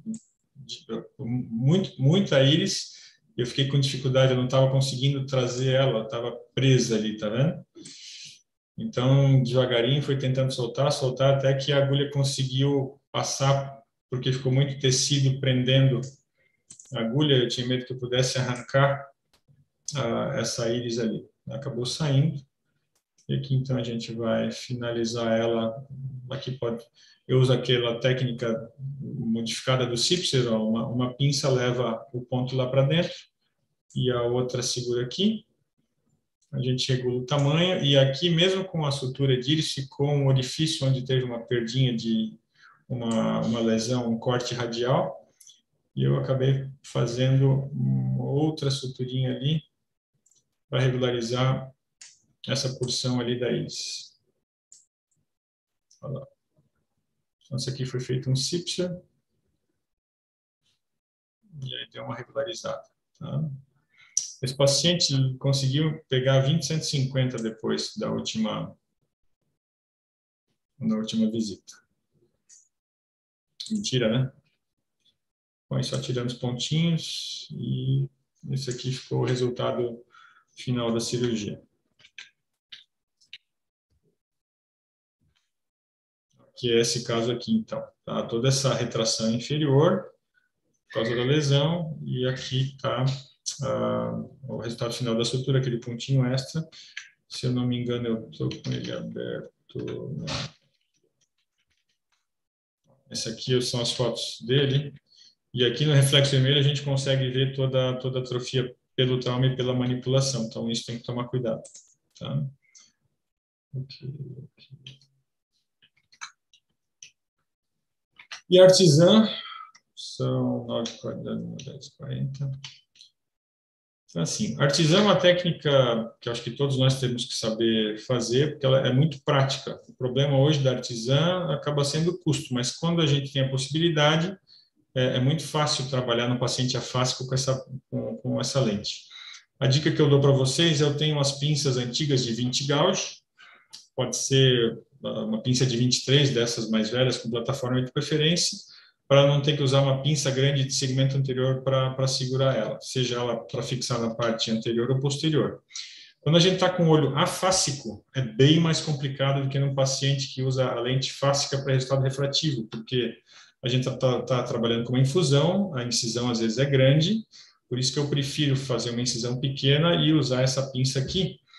muita íris, eu fiquei com dificuldade, eu não estava conseguindo trazer ela estava presa ali, tá vendo? Então, devagarinho, foi tentando soltar, até que a agulha conseguiu passar, porque ficou muito tecido prendendo a agulha, eu tinha medo que eu pudesse arrancar essa íris ali. Acabou saindo. E aqui, então, a gente vai finalizar ela. Aqui eu uso aquela técnica modificada do Cipser, uma pinça leva o ponto lá para dentro e a outra segura aqui. A gente regula o tamanho e aqui, mesmo com a sutura de íris, ficou um orifício onde teve uma perdinha de uma lesão, um corte radial. E eu acabei fazendo uma outra suturinha ali para regularizar essa porção ali da íris. Olha lá. Então, isso aqui foi feito um Cipser. E aí deu uma regularizada. Tá? Esse paciente conseguiu pegar 20/150 depois da última visita. Mentira, né? Bom, aí só tirando os pontinhos e esse aqui ficou o resultado final da cirurgia. Que é esse caso aqui, então. Tá? Toda essa retração inferior por causa da lesão e aqui está o resultado final da sutura, aquele pontinho extra. Se eu não me engano, eu estou com ele aberto. Essa aqui são as fotos dele. E aqui no reflexo vermelho a gente consegue ver toda a atrofia pelo trauma e pela manipulação. Então, isso tem que tomar cuidado. Tá? Okay. E artesã, são 9h40, 10h40. Então, assim, artesã é uma técnica que eu acho que todos nós temos que saber fazer, porque ela é muito prática. O problema hoje da artesã acaba sendo o custo, mas quando a gente tem a possibilidade, é muito fácil trabalhar no paciente afásico com essa lente. A dica que eu dou para vocês, eu tenho umas pinças antigas de 20 gauge, pode ser uma pinça de 23, dessas mais velhas, com plataforma de preferência, para não ter que usar uma pinça grande de segmento anterior para segurar ela, seja ela para fixar na parte anterior ou posterior. Quando a gente está com o olho afásico, é bem mais complicado do que num paciente que usa a lente fásica para resultado refrativo, porque a gente está trabalhando com uma infusão, a incisão às vezes é grande, por isso que eu prefiro fazer uma incisão pequena e usar essa pinça aqui,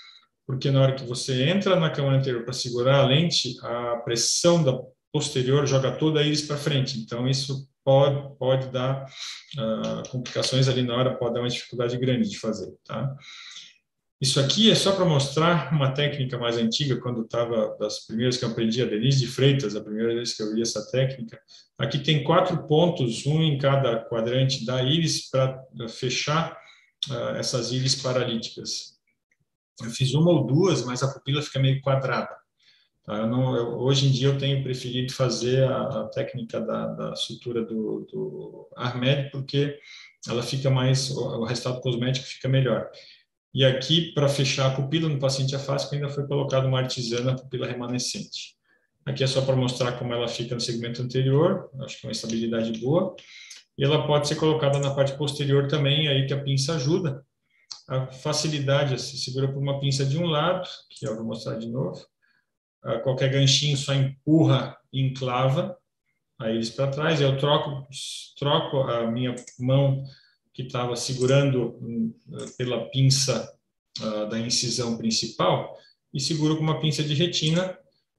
porque na hora que você entra na câmara anterior para segurar a lente, a pressão da posterior joga toda a íris para frente. Então, isso pode dar complicações ali na hora, pode dar uma dificuldade grande de fazer, tá? Isso aqui é só para mostrar uma técnica mais antiga, quando estava das primeiras que eu aprendi, a Denise de Freitas, a primeira vez que eu vi essa técnica. Aqui tem 4 pontos, um em cada quadrante da íris, para fechar essas íris paralíticas. Eu fiz uma ou duas, mas a pupila fica meio quadrada. Tá? Hoje em dia eu tenho preferido fazer a técnica da sutura do Armed, porque ela fica mais, o resultado cosmético fica melhor. E aqui, para fechar a pupila no paciente afásico, ainda foi colocado uma artesã na pupila remanescente. Aqui é só para mostrar como ela fica no segmento anterior, acho que é uma estabilidade boa. E ela pode ser colocada na parte posterior também, aí que a pinça ajuda. A facilidade, se segura por uma pinça de um lado, que eu vou mostrar de novo. Qualquer ganchinho só empurra e enclava a íris para trás. Eu troco a minha mão que estava segurando pela pinça da incisão principal e seguro com uma pinça de retina.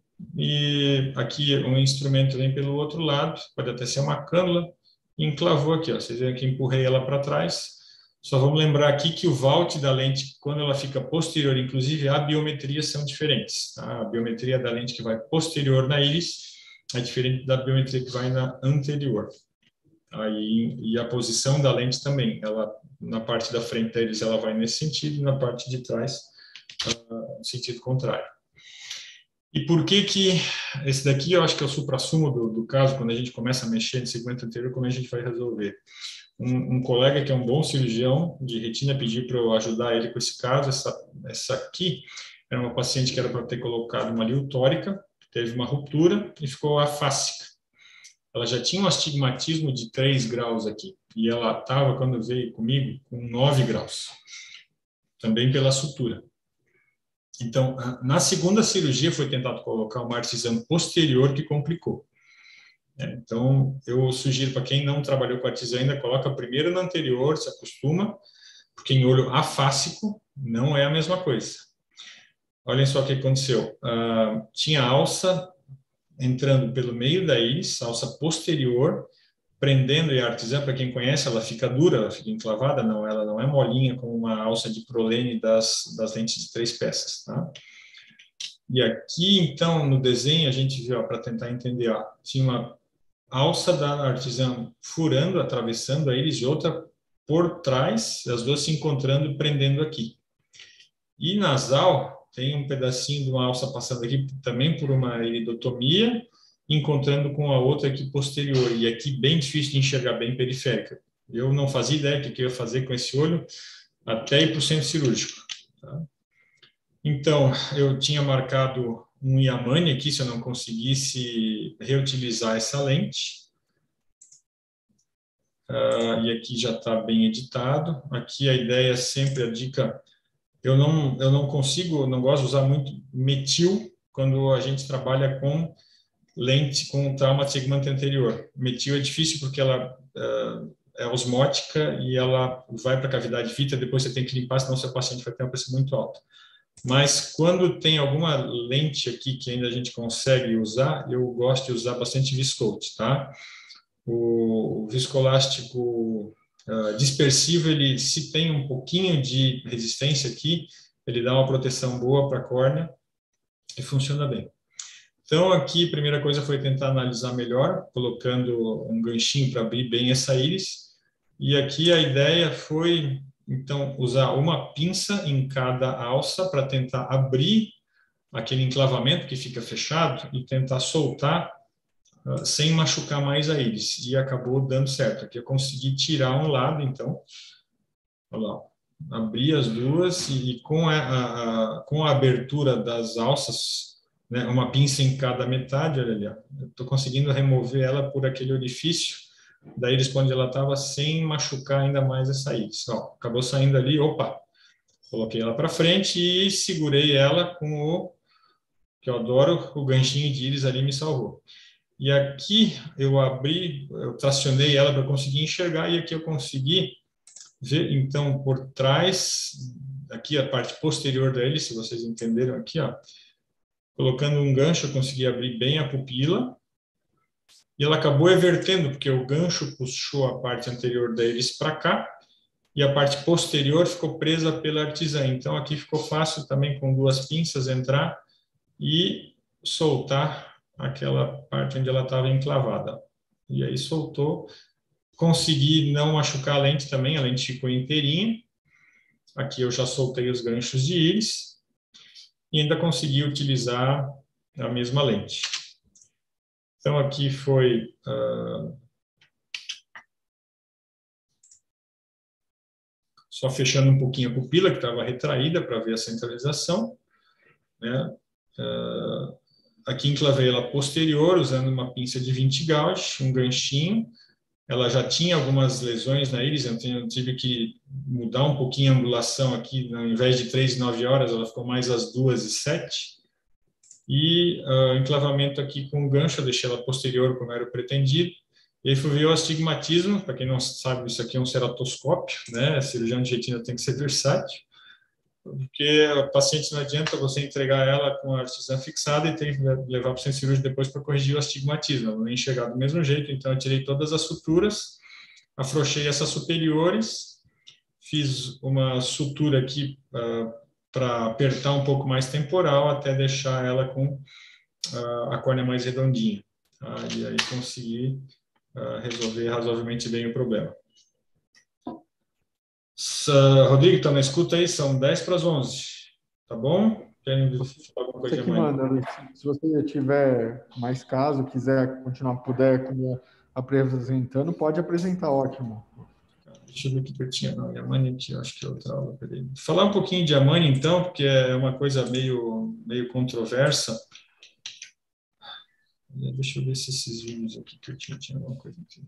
E aqui um instrumento vem pelo outro lado, pode até ser uma cânula, e enclavou aqui, ó. Vocês veem que empurrei ela para trás. Só vamos lembrar aqui que o vault da lente, quando ela fica posterior, inclusive a biometria são diferentes. Tá? A biometria da lente que vai posterior na íris é diferente da biometria que vai na anterior. Aí, e a posição da lente também, ela na parte da frente da íris ela vai nesse sentido, e na parte de trás no sentido contrário. E por que esse daqui eu acho que é o suprassumo do caso, quando a gente começa a mexer no segmento anterior, como a gente vai resolver? Um colega que é um bom cirurgião de retina pediu para eu ajudar ele com esse caso. Essa aqui era uma paciente que era para ter colocado uma liu tórica, teve uma ruptura e ficou afásica. Ela já tinha um astigmatismo de 3 graus aqui, e ela estava, quando veio comigo, com 9 graus, também pela sutura. Então, na segunda cirurgia foi tentado colocar uma artesã posterior que complicou. Então, eu sugiro para quem não trabalhou com artesã ainda, coloca primeiro na anterior, se acostuma, porque em olho afásico não é a mesma coisa. Olhem só o que aconteceu. Tinha alça entrando pelo meio da íris, alça posterior, prendendo, e a artesã, para quem conhece, ela fica dura, ela fica enclavada, não, ela não é molinha como uma alça de prolene das lentes de 3 peças, tá? E aqui, então, no desenho, a gente viu, para tentar entender, ó, tinha uma alça da artesã furando, atravessando a íris, e outra por trás, as duas se encontrando e prendendo aqui. E nasal, tem um pedacinho de uma alça passando aqui também por uma iridotomia, encontrando com a outra aqui posterior, e aqui bem difícil de enxergar, bem periférica. Eu não fazia ideia do que eu ia fazer com esse olho, até ir para o centro cirúrgico. Tá? Então, eu tinha marcado um Yamane aqui, se eu não conseguisse reutilizar essa lente. E aqui já está bem editado. Aqui a ideia é sempre, a dica, eu não consigo, não gosto de usar muito metil quando a gente trabalha com lente com trauma de segmento anterior. Metil é difícil porque ela é osmótica e ela vai para a cavidade vítea, depois você tem que limpar, senão seu paciente vai ter uma pressão muito alta. Mas quando tem alguma lente aqui que ainda a gente consegue usar, eu gosto de usar bastante viscoat, tá? O viscoelástico dispersivo, ele se tem um pouquinho de resistência aqui, ele dá uma proteção boa para a córnea e funciona bem. Então, aqui, a primeira coisa foi tentar analisar melhor, colocando um ganchinho para abrir bem essa íris. E aqui a ideia foi, então, usar uma pinça em cada alça para tentar abrir aquele enclavamento que fica fechado e tentar soltar sem machucar mais a íris. E acabou dando certo. Aqui eu consegui tirar um lado, então, olha lá, abri as duas e com a abertura das alças, né, uma pinça em cada metade, olha ali, eu estou conseguindo remover ela por aquele orifício da íris onde ela estava, sem machucar ainda mais essa íris. Ó, acabou saindo ali, opa, coloquei ela para frente e segurei ela com o, que eu adoro, o ganchinho de íris ali me salvou. E aqui eu abri, eu tracionei ela para conseguir enxergar, e aqui eu consegui ver, então, por trás aqui a parte posterior da hélice, se vocês entenderam aqui, ó, colocando um gancho, eu consegui abrir bem a pupila, e ela acabou evertendo, porque o gancho puxou a parte anterior da hélice para cá, e a parte posterior ficou presa pela artesã. Então, aqui ficou fácil também, com 2 pinças, entrar e soltar aquela parte onde ela estava enclavada. E aí soltou. Consegui não machucar a lente também, a lente ficou inteirinha. Aqui eu já soltei os ganchos de íris e ainda consegui utilizar a mesma lente. Então, aqui foi... só fechando um pouquinho a pupila, que estava retraída, para ver a centralização, né? Aqui enclavei ela posterior, usando uma pinça de 20 gauge, um ganchinho. Ela já tinha algumas lesões na íris, eu tive que mudar um pouquinho a angulação aqui, ao invés de 3 e 9 horas, ela ficou mais às 2 e 7. E enclavamento aqui com gancho, eu deixei ela posterior, como era o pretendido. E aí fui ver o astigmatismo, para quem não sabe, isso aqui é um ceratoscópio, né? A cirurgião de retina tem que ser versátil, porque a paciente não adianta você entregar ela com a artesã fixada e ter que levar para o centro cirúrgico depois para corrigir o astigmatismo. Ela não ia enxergar do mesmo jeito, então eu tirei todas as suturas, afrouxei essas superiores, fiz uma sutura aqui para apertar um pouco mais temporal até deixar ela com a córnea mais redondinha. Tá? E aí consegui resolver razoavelmente bem o problema. Rodrigo, está na escuta aí? São 10 para as 11, tá bom? Querem falar alguma coisa Você que manda, se você tiver mais caso, quiser continuar, puder apresentando, pode apresentar, ótimo. Deixa eu ver o que eu tinha. Não, Yamane aqui, eu acho que é outra aula. Peraí. Falar um pouquinho de Yamane, então, porque é uma coisa meio controversa. Deixa eu ver se esses vídeos aqui que eu tinha alguma coisa aqui.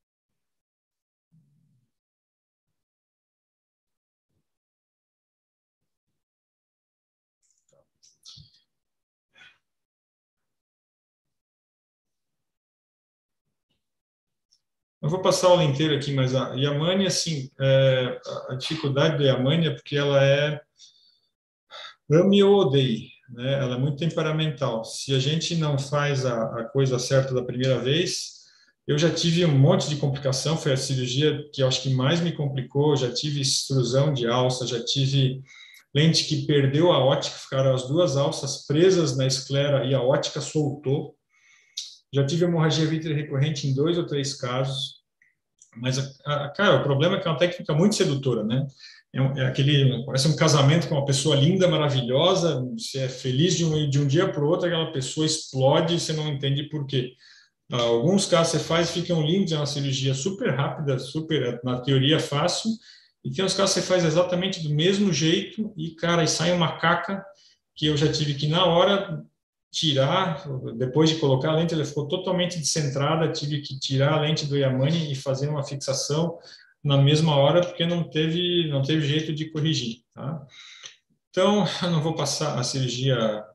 Eu vou passar a aula inteira aqui, mas a Yamane, assim, a dificuldade da Yamane é porque ela é ame ou odeie, né? Ela é muito temperamental. Se a gente não faz a coisa certa da primeira vez, eu já tive um monte de complicação, foi a cirurgia que eu acho que mais me complicou, já tive extrusão de alça, já tive lente que perdeu a óptica, ficaram as 2 alças presas na esclera e a óptica soltou. Já tive hemorragia vítreo recorrente em 2 ou 3 casos. Mas, cara, o problema é que é uma técnica muito sedutora, né? Parece um casamento com uma pessoa linda, maravilhosa, você é feliz de um dia para o outro, aquela pessoa explode e você não entende por quê. Alguns casos você faz, ficam lindos, é uma cirurgia super rápida, super, na teoria, fácil, e tem uns casos que você faz exatamente do mesmo jeito e, cara, e sai uma caca que eu já tive que, na hora, tirar, depois de colocar a lente, ela ficou totalmente descentrada, tive que tirar a lente do Yamane e fazer uma fixação na mesma hora, porque não teve jeito de corrigir, tá? Então, eu não vou passar a cirurgia,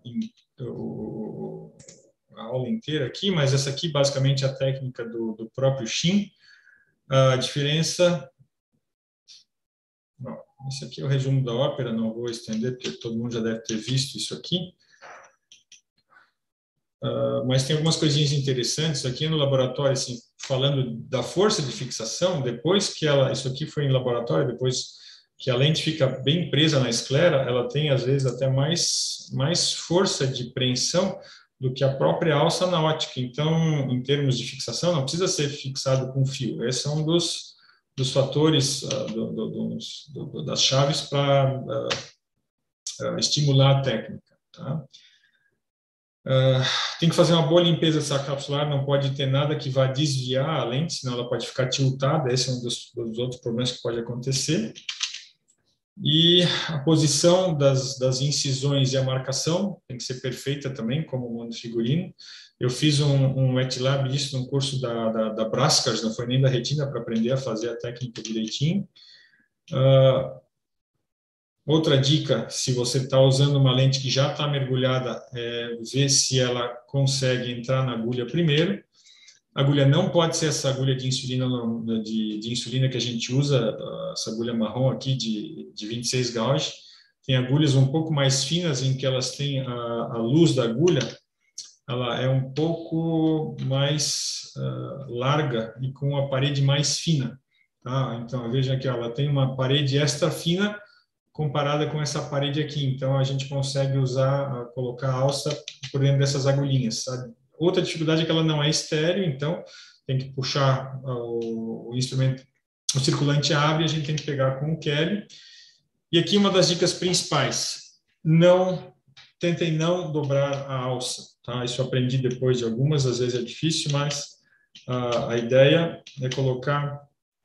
a aula inteira aqui, mas essa aqui basicamente é a técnica do próprio Shin. A diferença... Bom, esse aqui é o resumo da ópera, não vou estender, porque todo mundo já deve ter visto isso aqui. Mas tem algumas coisinhas interessantes aqui no laboratório, assim, falando da força de fixação, depois que isso aqui foi em laboratório, depois que a lente fica bem presa na esclera, ela tem, às vezes, até mais força de preensão do que a própria alça na óptica. Então, em termos de fixação, não precisa ser fixado com fio. Esse é um dos fatores, das chaves para estimular a técnica, tá? Tem que fazer uma boa limpeza dessa capsular, não pode ter nada que vá desviar a lente, senão ela pode ficar tiltada, esse é um dos outros problemas que pode acontecer. E a posição das incisões e a marcação tem que ser perfeita também, como o mando figurino. Eu fiz um wet lab disso no curso da Brascars, não foi nem da retina, para aprender a fazer a técnica direitinho. Outra dica, se você está usando uma lente que já está mergulhada, ver se ela consegue entrar na agulha primeiro. A agulha não pode ser essa agulha de insulina, de insulina que a gente usa, essa agulha marrom aqui de 26 gauge. tem agulhas um pouco mais finas, em que elas têm a luz da agulha, ela é um pouco mais larga e com a parede mais fina. Tá? Então, veja aqui, ela tem uma parede extra fina comparada com essa parede aqui. Então, a gente consegue colocar a alça por dentro dessas agulhinhas. Sabe? Outra dificuldade é que ela não é estéreo, então tem que puxar o instrumento, o circulante abre, a gente tem que pegar com o Kelly. E aqui uma das dicas principais: tentem não dobrar a alça. Tá? Isso eu aprendi depois de algumas, às vezes é difícil, mas a ideia é colocar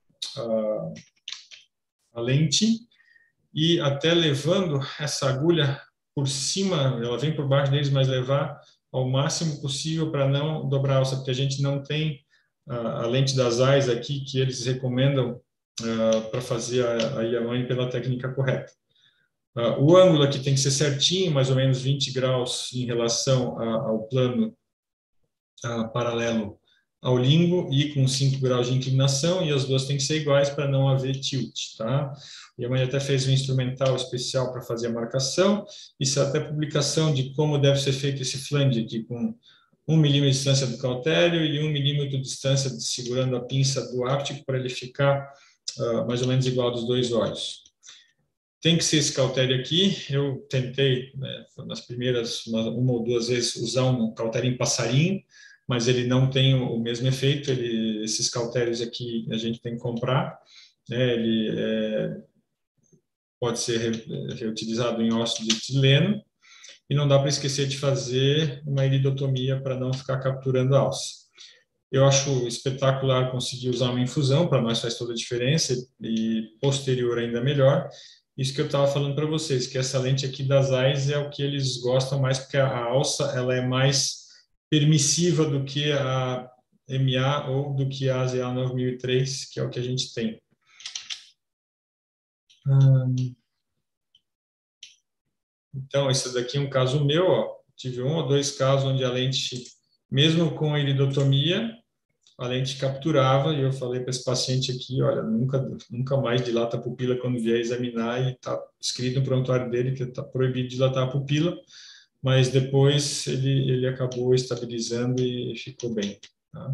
a lente e até levando essa agulha por cima, ela vem por baixo deles, mas levar ao máximo possível para não dobrar a alça, porque a gente não tem a lente das Zeiss aqui que eles recomendam para fazer a Yamane pela técnica correta. O ângulo aqui tem que ser certinho, mais ou menos 20 graus em relação ao plano paralelo ao limbo e com 5 graus de inclinação, e as duas têm que ser iguais para não haver tilt, tá? E a mãe até fez um instrumental especial para fazer a marcação, isso é até publicação de como deve ser feito esse flange aqui, com 1 milímetro de distância do cautério e 1 milímetro de distância segurando a pinça do áptico para ele ficar mais ou menos igual dos dois olhos. Tem que ser esse cautério aqui. Eu tentei, né, nas primeiras uma ou duas vezes, usar um cautério em passarinho, mas ele não tem o mesmo efeito. Esses cautérios aqui a gente tem que comprar, né, ele pode ser reutilizado em óxido de etileno, e não dá para esquecer de fazer uma iridotomia para não ficar capturando a alça. Eu acho espetacular conseguir usar uma infusão, para nós faz toda a diferença, e posterior ainda melhor. Isso que eu estava falando para vocês, que essa lente aqui das Zeiss é o que eles gostam mais, porque a alça ela é mais permissiva do que a MA ou do que a ZA 9003, que é o que a gente tem. Então, esse daqui é um caso meu, ó. Tive 1 ou 2 casos onde a lente, mesmo com a iridotomia, a lente capturava, e eu falei para esse paciente aqui, olha, nunca mais dilata a pupila quando vier examinar, e está escrito no prontuário dele que está proibido de dilatar a pupila, mas depois ele acabou estabilizando e ficou bem. Tá?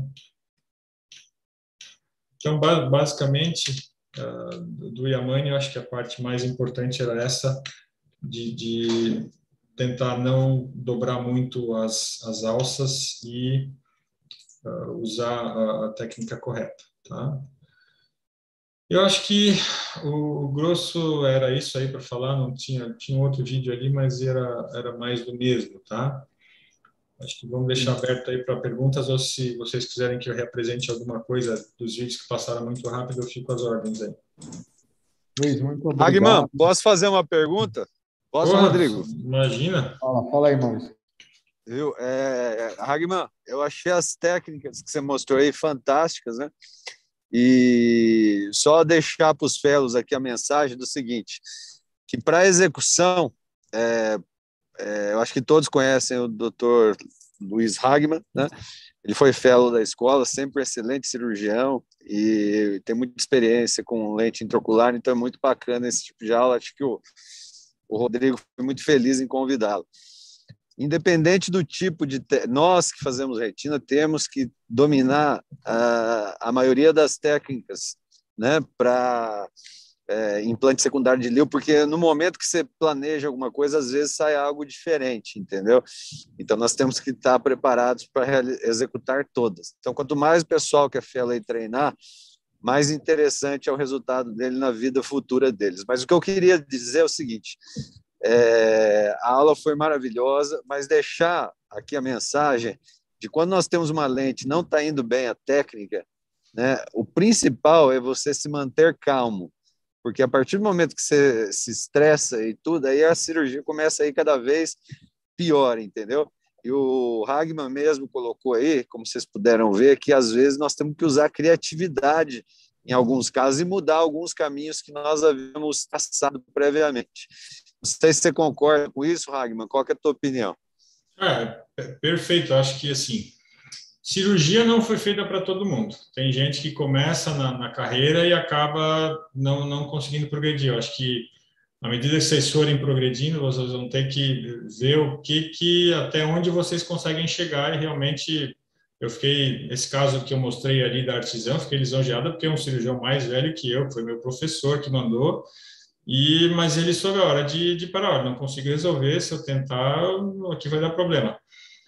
Então, basicamente, do Yamane, eu acho que a parte mais importante era essa, de tentar não dobrar muito as alças e usar a técnica correta, tá? Eu acho que o grosso era isso aí para falar, não tinha um outro vídeo ali, mas era mais do mesmo, tá? Acho que vamos deixar aberto aí para perguntas, ou se vocês quiserem que eu reapresente alguma coisa dos vídeos que passaram muito rápido, eu fico às ordens aí. Luiz, muito Hagman, obrigado. posso fazer uma pergunta? Posso, Porra, Rodrigo? imagina. Fala aí, Maurício. Viu? Hagman, eu achei as técnicas que você mostrou aí fantásticas, né? E só deixar para os fellows aqui a mensagem do seguinte, que para execução, eu acho que todos conhecem o Dr. Luiz Hagman, né? Ele foi fellow da escola, sempre excelente cirurgião e tem muita experiência com lente intraocular, então é muito bacana esse tipo de aula. Acho que o Rodrigo foi muito feliz em convidá-lo. Independente do tipo de... Nós que fazemos retina temos que dominar a maioria das técnicas, né, para implante secundário de Leo, porque no momento que você planeja alguma coisa, às vezes sai algo diferente, entendeu? Então, nós temos que estar preparados para executar todas. Então, quanto mais o pessoal que é fellow aí treinar, mais interessante é o resultado dele na vida futura deles. Mas o que eu queria dizer é o seguinte, a aula foi maravilhosa, mas deixar aqui a mensagem de quando nós temos uma lente não está indo bem a técnica, né, o principal é você se manter calmo, porque a partir do momento que você se estressa e tudo, aí a cirurgia começa a ir cada vez pior, entendeu? E o Hagman mesmo colocou aí, como vocês puderam ver, que às vezes nós temos que usar criatividade em alguns casos e mudar alguns caminhos que nós havíamos traçado previamente. Não sei se você concorda com isso, Hagman, qual que é a tua opinião? Perfeito, acho que assim, cirurgia não foi feita para todo mundo. Tem gente que começa na carreira e acaba não conseguindo progredir. Eu acho que À medida que vocês forem progredindo, vocês vão ter que ver até onde vocês conseguem chegar e realmente esse caso que eu mostrei ali da artesã, fiquei lisonjeado porque é um cirurgião mais velho que eu, que foi meu professor que mandou, mas ele soube a hora de parar, olha, não consigo resolver, se eu tentar, aqui vai dar problema.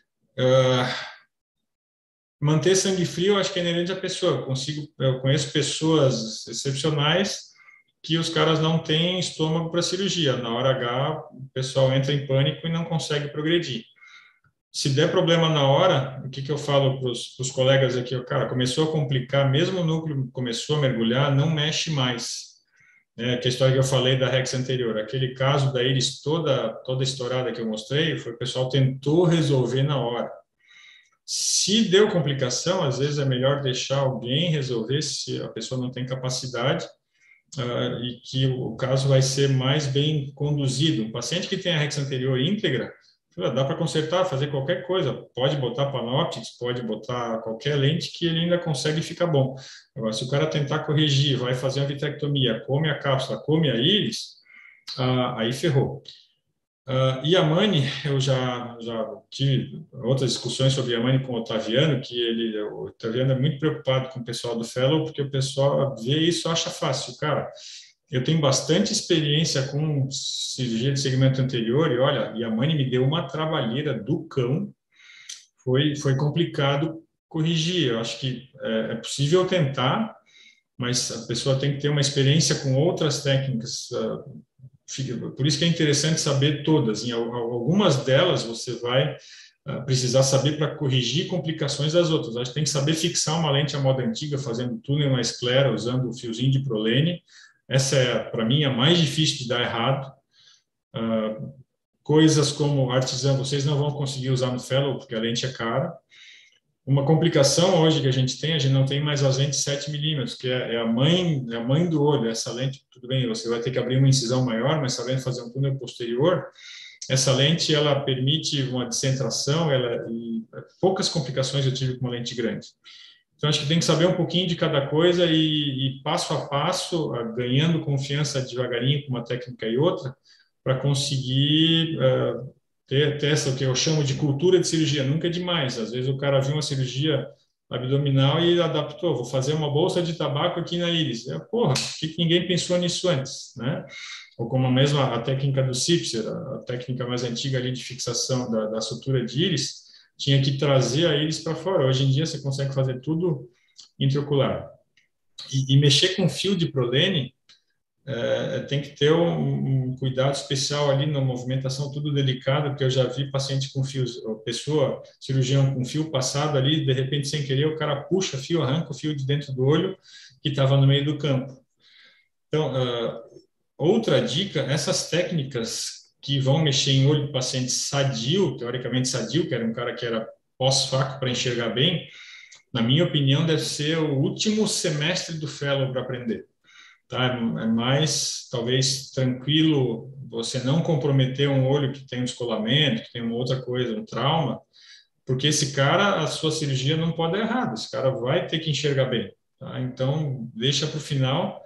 Manter sangue frio, eu acho que é inerente à pessoa. Eu conheço pessoas excepcionais que os caras não têm estômago para cirurgia. Na hora H, o pessoal entra em pânico e não consegue progredir. Se der problema na hora, o que eu falo para os colegas aqui? Cara, começou a complicar, mesmo o núcleo começou a mergulhar, não mexe mais. Que a história que eu falei da Rex anterior, aquele caso da íris toda estourada que eu mostrei, foi o pessoal tentou resolver na hora. Se deu complicação, às vezes é melhor deixar alguém resolver se a pessoa não tem capacidade, e que o caso vai ser mais bem conduzido. Um paciente que tem a Rex anterior íntegra, dá para consertar, fazer qualquer coisa, pode botar Panoptix, pode botar qualquer lente que ele ainda consegue ficar bom. Agora, se o cara tentar corrigir, vai fazer uma vitrectomia, come a cápsula, come a íris, aí ferrou. Yamane, eu já tive outras discussões sobre Yamane com o Otaviano, o Otaviano é muito preocupado com o pessoal do Fellow, porque o pessoal vê isso e acha fácil. Cara, eu tenho bastante experiência com cirurgia de segmento anterior e, olha, Yamane me deu uma trabalheira do cão, foi complicado corrigir. Eu acho que é possível tentar, mas a pessoa tem que ter uma experiência com outras técnicas. Por isso que é interessante saber todas. Em algumas delas você vai precisar saber para corrigir complicações das outras. Acho que tem que saber fixar uma lente à moda antiga, fazendo túnel na esclera, usando o fiozinho de prolene. Essa é, para mim, a mais difícil de dar errado. Coisas como artesã, vocês não vão conseguir usar no Fellow, porque a lente é cara. Uma complicação hoje que a gente não tem mais as lentes 7 milímetros, que é a mãe do olho. Essa lente, tudo bem, você vai ter que abrir uma incisão maior, mas sabendo fazer um túnel posterior, essa lente, ela permite uma descentração, e poucas complicações eu tive com uma lente grande. Então, acho que tem que saber um pouquinho de cada coisa e passo a passo, ganhando confiança devagarinho com uma técnica e outra, para conseguir ter essa, o que eu chamo de cultura de cirurgia. Nunca é demais. Às vezes o cara viu uma cirurgia abdominal e adaptou. Vou fazer uma bolsa de tabaco aqui na íris. Porra, por que ninguém pensou nisso antes, né? Ou como a técnica do Sipser, a técnica mais antiga ali de fixação da sutura de íris, tinha que trazer a íris para fora. Hoje em dia você consegue fazer tudo intraocular. E mexer com fio de prolene, tem que ter um cuidado especial ali na movimentação, tudo delicado, porque eu já vi paciente com fios, cirurgião com fio passado ali, de repente, sem querer, o cara puxa fio, arranca o fio de dentro do olho que estava no meio do campo. Então, outra dica, essas técnicas que vão mexer em olho do paciente sadio, teoricamente sadio, que era um cara que era pós-faco para enxergar bem, na minha opinião, deve ser o último semestre do fellow para aprender. Tá? É mais, talvez, tranquilo você não comprometer um olho que tem um descolamento, que tem uma outra coisa, um trauma, porque esse cara, a sua cirurgia não pode dar errado, esse cara vai ter que enxergar bem. Tá? Então, deixa para o final,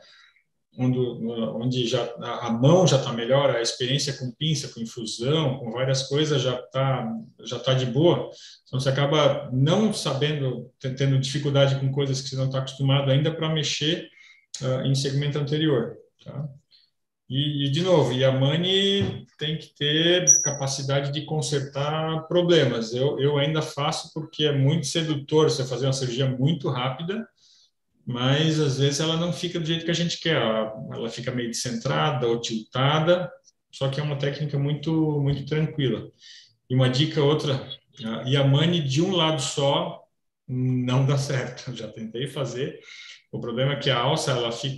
onde já a mão já está melhor, a experiência com pinça, com infusão, com várias coisas já tá de boa. Então, você acaba não sabendo, tendo dificuldade com coisas que você não está acostumado ainda para mexer em segmento anterior. Tá? E, de novo, Yamane tem que ter capacidade de consertar problemas. Eu ainda faço porque é muito sedutor você fazer uma cirurgia muito rápida, mas às vezes ela não fica do jeito que a gente quer. Ela fica meio descentrada ou tiltada, só que é uma técnica muito, muito tranquila. E uma dica outra, Yamane de um lado só não dá certo. Eu já tentei fazer. O problema é que a alça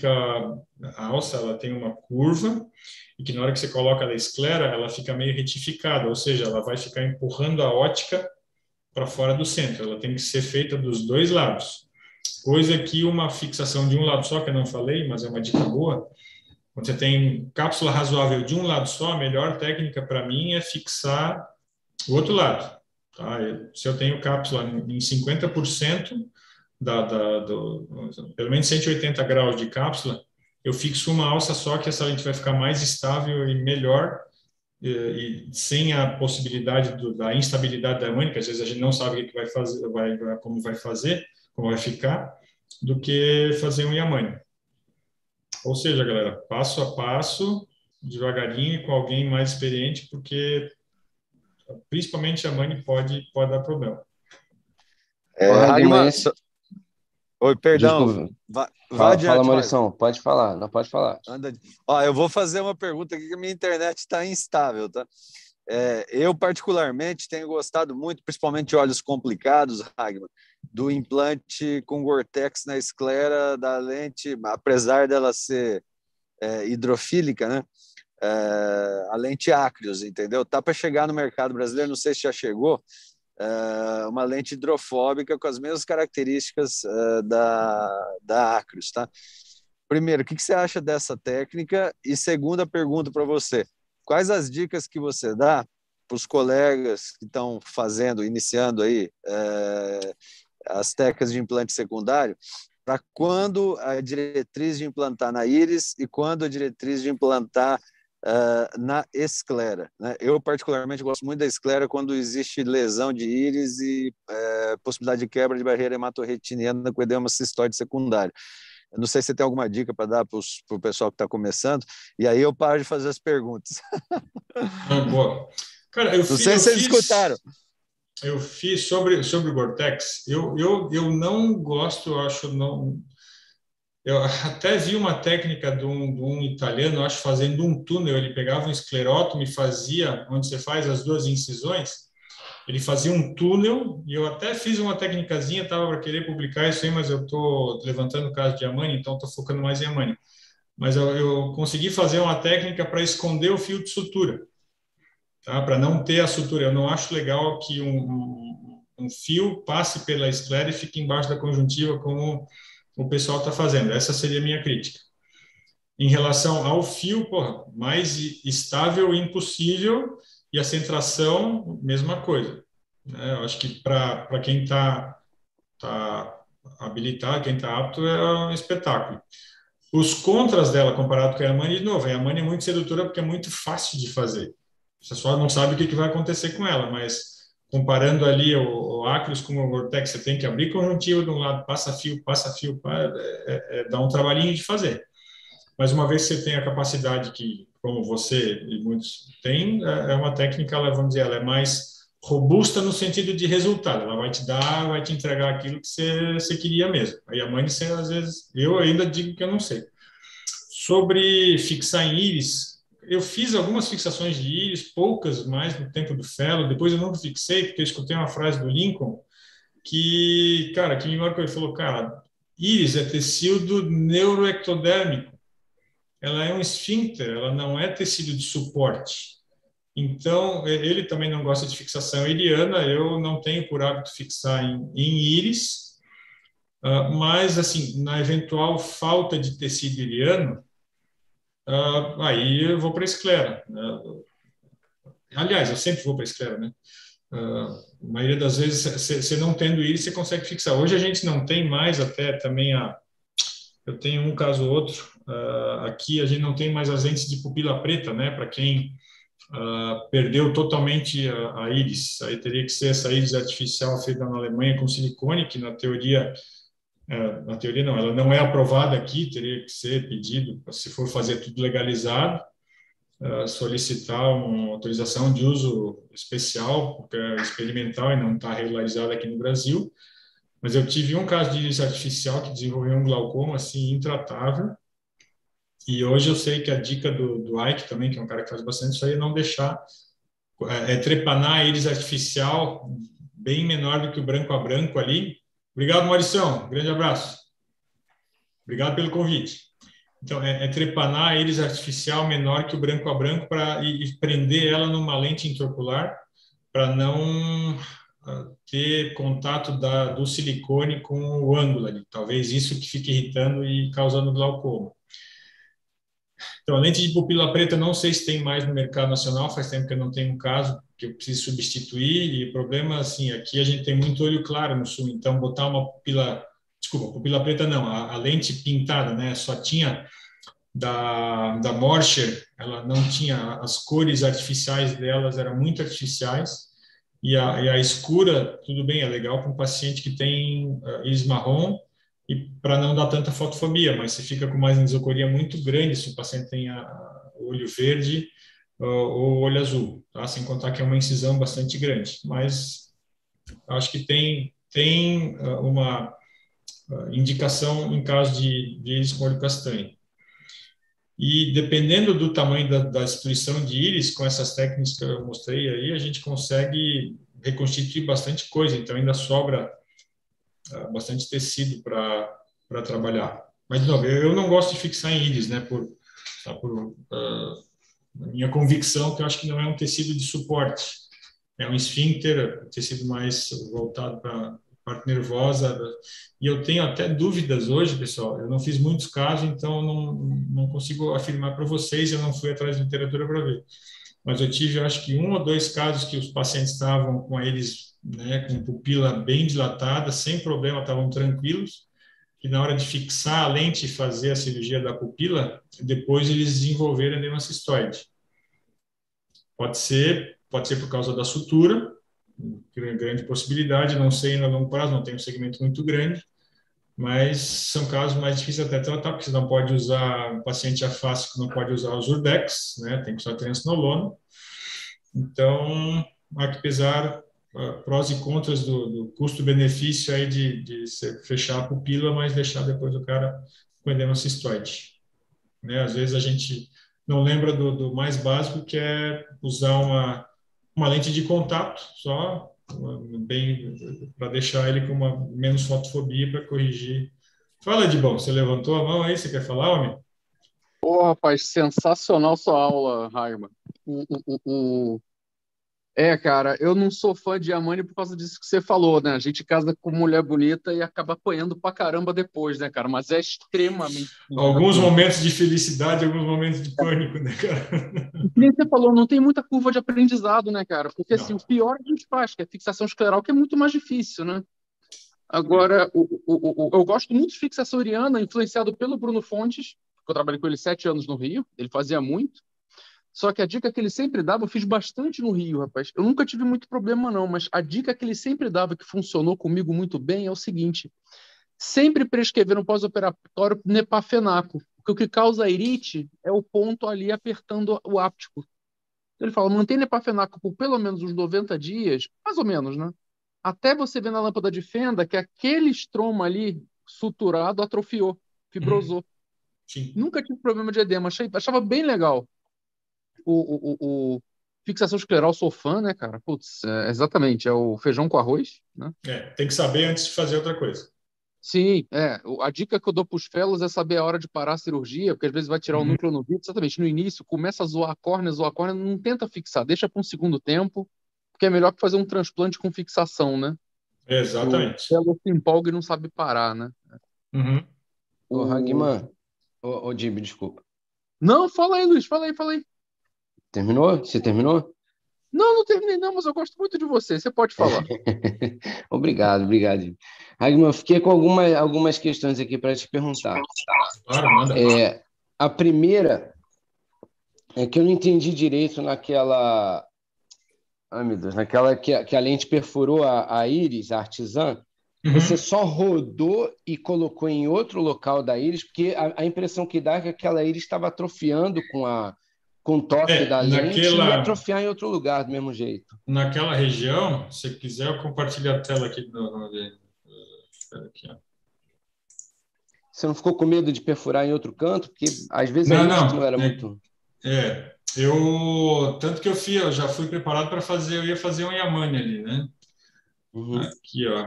ela tem uma curva e que na hora que você coloca a esclera, ela fica meio retificada, ou seja, ela vai ficar empurrando a ótica para fora do centro. Ela tem que ser feita dos dois lados. Coisa que uma fixação de um lado só, que eu não falei, mas é uma dica boa, quando você tem cápsula razoável de um lado só, a melhor técnica para mim é fixar o outro lado. Tá? Se eu tenho cápsula em 50%, pelo menos 180 graus de cápsula, eu fixo uma alça só, que essa lente vai ficar mais estável e melhor, e sem a possibilidade da instabilidade da amânia, que às vezes a gente não sabe o que vai fazer, como vai fazer, como vai ficar, do que fazer um Yamane. Ou seja, galera, passo a passo, devagarinho e com alguém mais experiente, porque principalmente a Yamane pode dar problema. Hagman, oi, perdão. Desculpa. Vá adiante, fala, Maurição. Pode falar. Não, pode falar. Ó, eu vou fazer uma pergunta aqui que a minha internet está instável, tá? Eu, particularmente, tenho gostado muito, principalmente de olhos complicados, Hagman, do implante com Gore-Tex na esclera da lente, apesar dela ser hidrofílica, né? A lente Acryos, entendeu? Tá para chegar no mercado brasileiro, não sei se já chegou, uma lente hidrofóbica com as mesmas características da Acryos, tá? Primeiro, o que você acha dessa técnica? E segunda pergunta para você, quais as dicas que você dá para os colegas que estão iniciando aí as técnicas de implante secundário, para quando a diretriz de implantar na íris e quando a diretriz de implantar na esclera, né? Eu, particularmente, gosto muito da esclera quando existe lesão de íris e possibilidade de quebra de barreira hematorretiniana com edema cistoide secundário. Eu não sei se você tem alguma dica para dar para o pessoal que está começando, e aí eu paro de fazer as perguntas. Boa. Cara, não sei se vocês escutaram. Eu fiz sobre o Gore-Tex. Eu não gosto, eu acho, não. Eu até vi uma técnica de um italiano, acho, fazendo um túnel. Ele pegava um esclerótomo e fazia, onde você faz as duas incisões, ele fazia um túnel, e eu até fiz uma técnicazinha, estava para querer publicar isso aí, mas eu estou levantando o caso de Yamane, então estou focando mais em Yamane. Mas eu consegui fazer uma técnica para esconder o fio de sutura, tá? Para não ter a sutura. Eu não acho legal que um fio passe pela esclera e fique embaixo da conjuntiva, como o pessoal está fazendo. Essa seria a minha crítica. Em relação ao fio, mais estável impossível, e a centração, mesma coisa. Eu acho que para quem está habilitado, quem está apto, é um espetáculo. Os contras dela, comparado com a Yamane, de novo, a Yamane é muito sedutora porque é muito fácil de fazer. Você só não sabe o que vai acontecer com ela, mas comparando ali o Acryos com o Gore-Tex, você tem que abrir conjuntiva de um lado, passa fio, dá um trabalhinho de fazer. Mas uma vez que você tem a capacidade que, como você e muitos têm, é uma técnica, vamos dizer, ela é mais robusta no sentido de resultado. Ela vai te entregar aquilo que você queria mesmo. Aí a mãe, às vezes, eu ainda digo que eu não sei. Sobre fixar em íris, eu fiz algumas fixações de íris, poucas mais no tempo do fellow, depois eu nunca fixei, porque eu escutei uma frase do Lincoln que me marcou. Ele falou, cara, íris é tecido neuroectodérmico, ela é um esfíncter, ela não é tecido de suporte. Então, ele também não gosta de fixação iriana, eu não tenho por hábito fixar em íris, mas, assim, na eventual falta de tecido iriano, aí eu vou para a esclera. Aliás, eu sempre vou para a esclera, né? A maioria das vezes, você não tendo íris, você consegue fixar. Hoje a gente não tem mais, até também eu tenho um caso ou outro, aqui a gente não tem mais as lentes de pupila preta, né? Para quem perdeu totalmente a íris, aí teria que ser essa íris artificial feita na Alemanha com silicone, que na teoria não, ela não é aprovada aqui, teria que ser pedido, se for fazer tudo legalizado, solicitar uma autorização de uso especial, porque é experimental e não está regularizada aqui no Brasil. Mas eu tive um caso de íris artificial que desenvolveu um glaucoma assim intratável. E hoje eu sei que a dica do Ike também, que é um cara que faz bastante isso aí, é não deixar trepanar a íris artificial bem menor do que o branco a branco ali. Obrigado, Maurição. Grande abraço. Obrigado pelo convite. Então, trepanar a íris artificial menor que o branco a branco e prender ela numa lente intraocular para não ter contato do silicone com o ângulo ali. Talvez isso que fique irritando e causando glaucoma. Então, a lente de pupila preta, não sei se tem mais no mercado nacional, faz tempo que eu não tenho um caso que eu preciso substituir, e o problema, assim, aqui a gente tem muito olho claro no sul, então botar uma pupila preta não, a lente pintada, né, só tinha da Morscher, ela não tinha, as cores artificiais delas eram muito artificiais, e a escura, tudo bem, é legal para um paciente que tem íris marrom, e para não dar tanta fotofobia, mas você fica com uma anisocoria muito grande se o paciente tem olho verde ou olho azul, tá? Sem contar que é uma incisão bastante grande. Mas acho que tem uma indicação em caso de íris com olho castanho. E dependendo do tamanho da destruição de íris, com essas técnicas que eu mostrei aí, a gente consegue reconstituir bastante coisa, então ainda sobra bastante tecido para trabalhar. Mas, de novo, eu não gosto de fixar em íris, né, por minha convicção que eu acho que não é um tecido de suporte, é um esfíncter, tecido mais voltado para a parte nervosa, e eu tenho até dúvidas hoje, pessoal, eu não fiz muitos casos, então não consigo afirmar para vocês, eu não fui atrás de literatura para ver, mas eu tive, eu acho que 1 ou 2 casos que os pacientes estavam com eles, né, com pupila bem dilatada, sem problema, estavam tranquilos, que na hora de fixar a lente e fazer a cirurgia da pupila, depois eles desenvolveram edema cistoide. Pode ser por causa da sutura, grande possibilidade, não sei ainda a longo prazo, não tem um segmento muito grande, mas são casos mais difíceis até tratar, porque você não pode usar, um paciente afásico não pode usar os Urbex, né, tem que usar triancinolona. Então, há que pesar prós e contras do custo-benefício aí de fechar a pupila, mas deixar depois o cara com edema cistoide. Né? Às vezes a gente não lembra do mais básico, que é usar uma lente de contato, só bem para deixar ele com menos fotofobia para corrigir. Fala, Edibão, você levantou a mão aí, você quer falar, homem? Pô, rapaz, sensacional sua aula, Raima. Cara, eu não sou fã de Yamane por causa disso que você falou, né? A gente casa com mulher bonita e acaba apanhando pra caramba depois, né, cara? Mas é extremamente... Alguns momentos de felicidade, alguns momentos de pânico, né, cara? E como você falou, não tem muita curva de aprendizado, né, cara? Porque, assim, Não. o pior a gente faz, que é fixação escleral, que é muito mais difícil, né? Agora, eu gosto muito de fixação iriana, influenciado pelo Bruno Fontes, porque eu trabalhei com ele 7 anos no Rio, ele fazia muito. Só que a dica que ele sempre dava, eu fiz bastante no Rio, rapaz. Eu nunca tive muito problema, não, mas a dica que ele sempre dava, que funcionou comigo muito bem, é o seguinte: sempre prescrever no pós-operatório nepafenaco, porque o que causa irite é o ponto ali apertando o áptico. Então ele fala, mantém nepafenaco por pelo menos uns 90 dias, mais ou menos, né? Até você ver na lâmpada de fenda que aquele estroma ali suturado atrofiou, fibrosou. Sim. Nunca tive problema de edema, achava bem legal. Fixação escleral, sou fã, né, cara? Putz, exatamente, é o feijão com arroz, né? Tem que saber antes de fazer outra coisa. Sim, a dica que eu dou para os fellows é saber a hora de parar a cirurgia, porque às vezes vai tirar o núcleo no vídeo, exatamente, no início, começa a zoar a córnea, não tenta fixar, deixa para um segundo tempo, porque é melhor que fazer um transplante com fixação, né? Exatamente. O fellow se empolga e não sabe parar, né? Uhum. Ô, Hagman, ô, Dib, desculpa. Não, fala aí, Luiz, fala aí. Terminou? Você terminou? Não terminei não, mas eu gosto muito de você pode falar. Obrigado. Hagman, fiquei com algumas questões aqui para te perguntar. Claro, manda. A primeira é que eu não entendi direito naquela... Ai, meu Deus, naquela que a lente perfurou a íris, a artesã. Você só rodou e colocou em outro local da íris, porque a impressão que dá é que aquela íris estava atrofiando com o toque da lente e ia atrofiar em outro lugar do mesmo jeito. Naquela região, se quiser, eu compartilho a tela aqui. Aqui, ó. Você não ficou com medo de perfurar em outro canto? Porque às vezes a íris não era muito... Tanto que eu já fui preparado para fazer, eu ia fazer um Yamane ali, né? Aqui, ó.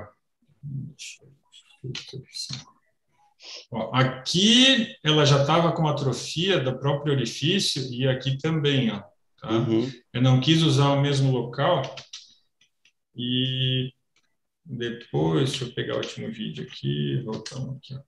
Aqui ela já estava com atrofia do próprio orifício e aqui também, ó. Tá? Eu não quis usar o mesmo local e depois, deixa eu pegar o último vídeo aqui, voltamos aqui, ó.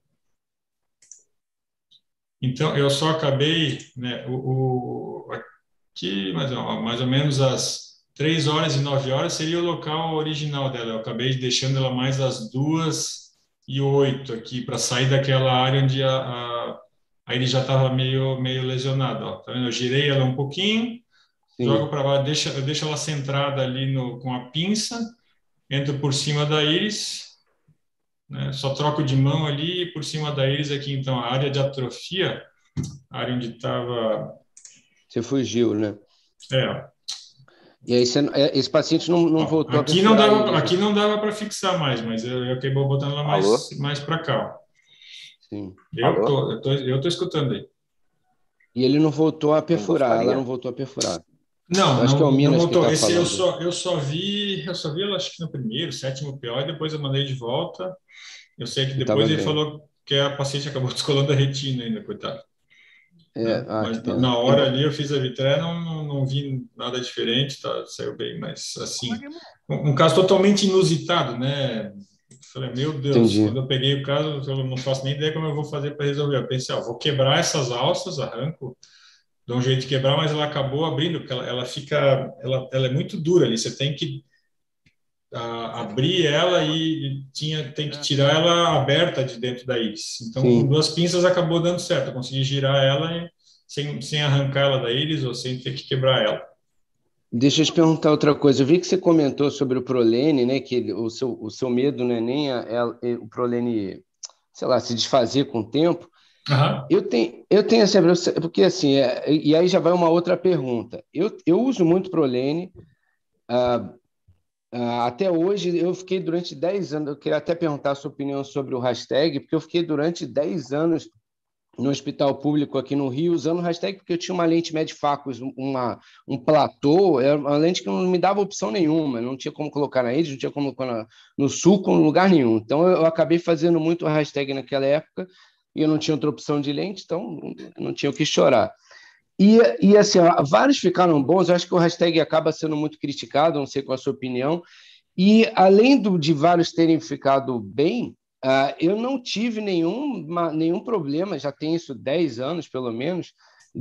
Então, eu só acabei, né, aqui, mais ou menos às 3h09 seria o local original dela. Eu acabei deixando ela mais às 2h08 aqui, para sair daquela área onde a aí ele já estava meio lesionado. Ó. Tá vendo? Eu girei ela um pouquinho, jogo para baixo, eu deixo ela centrada ali com a pinça, entro por cima da íris, né? Só troco de mão ali e por cima da íris aqui, então, a área de atrofia, a área onde estava... Você fugiu, né? É. E aí esse paciente não voltou aqui a não perfurar dava, a íris. aqui não dava para fixar mais, mas eu acabei botando ela mais para cá. Ó. Sim. Eu tô escutando aí. E ele não voltou a perfurar, ela não voltou a perfurar. Não, eu acho que é o Minas que está Esse falando. eu só vi ela acho que no primeiro, sétimo PO, e depois eu mandei de volta. Eu sei que depois ele falou que a paciente acabou descolando a retina ainda, coitado. Mas na hora ali eu fiz a vitré, não vi nada diferente, tá, saiu bem, mas assim, um caso totalmente inusitado, né? Falei, meu Deus, Entendi. Quando eu peguei o caso, eu não faço nem ideia como eu vou fazer para resolver. Eu pensei, vou quebrar essas alças, arranco, dou um jeito de quebrar, mas ela acabou abrindo, porque ela é muito dura ali, você tem que abrir ela e tem que tirar ela aberta de dentro da íris. Então, com 2 pinças acabou dando certo, eu consegui girar ela sem arrancar ela da íris ou sem ter que quebrar ela. Deixa eu te perguntar outra coisa. Eu vi que você comentou sobre o prolene, né? Que o seu medo não é nem o prolene, sei lá, se desfazer com o tempo. Uhum. Eu tenho essa... Porque assim, e aí já vai uma outra pergunta. Eu uso muito prolene. Até hoje, eu fiquei durante 10 anos... Eu queria até perguntar a sua opinião sobre o hashtag, porque eu fiquei durante 10 anos no hospital público aqui no Rio, usando o hashtag, porque eu tinha uma lente Medfacus, um platô, era uma lente que não me dava opção nenhuma, não tinha como colocar na íris, não tinha como colocar no sulco, em lugar nenhum. Então, eu acabei fazendo muito o hashtag naquela época, e eu não tinha outra opção de lente, então não tinha o que chorar. E assim, vários ficaram bons, eu acho que o hashtag acaba sendo muito criticado, não sei qual a sua opinião, e além de vários terem ficado bem, eu não tive nenhum problema, já tem isso 10 anos, pelo menos,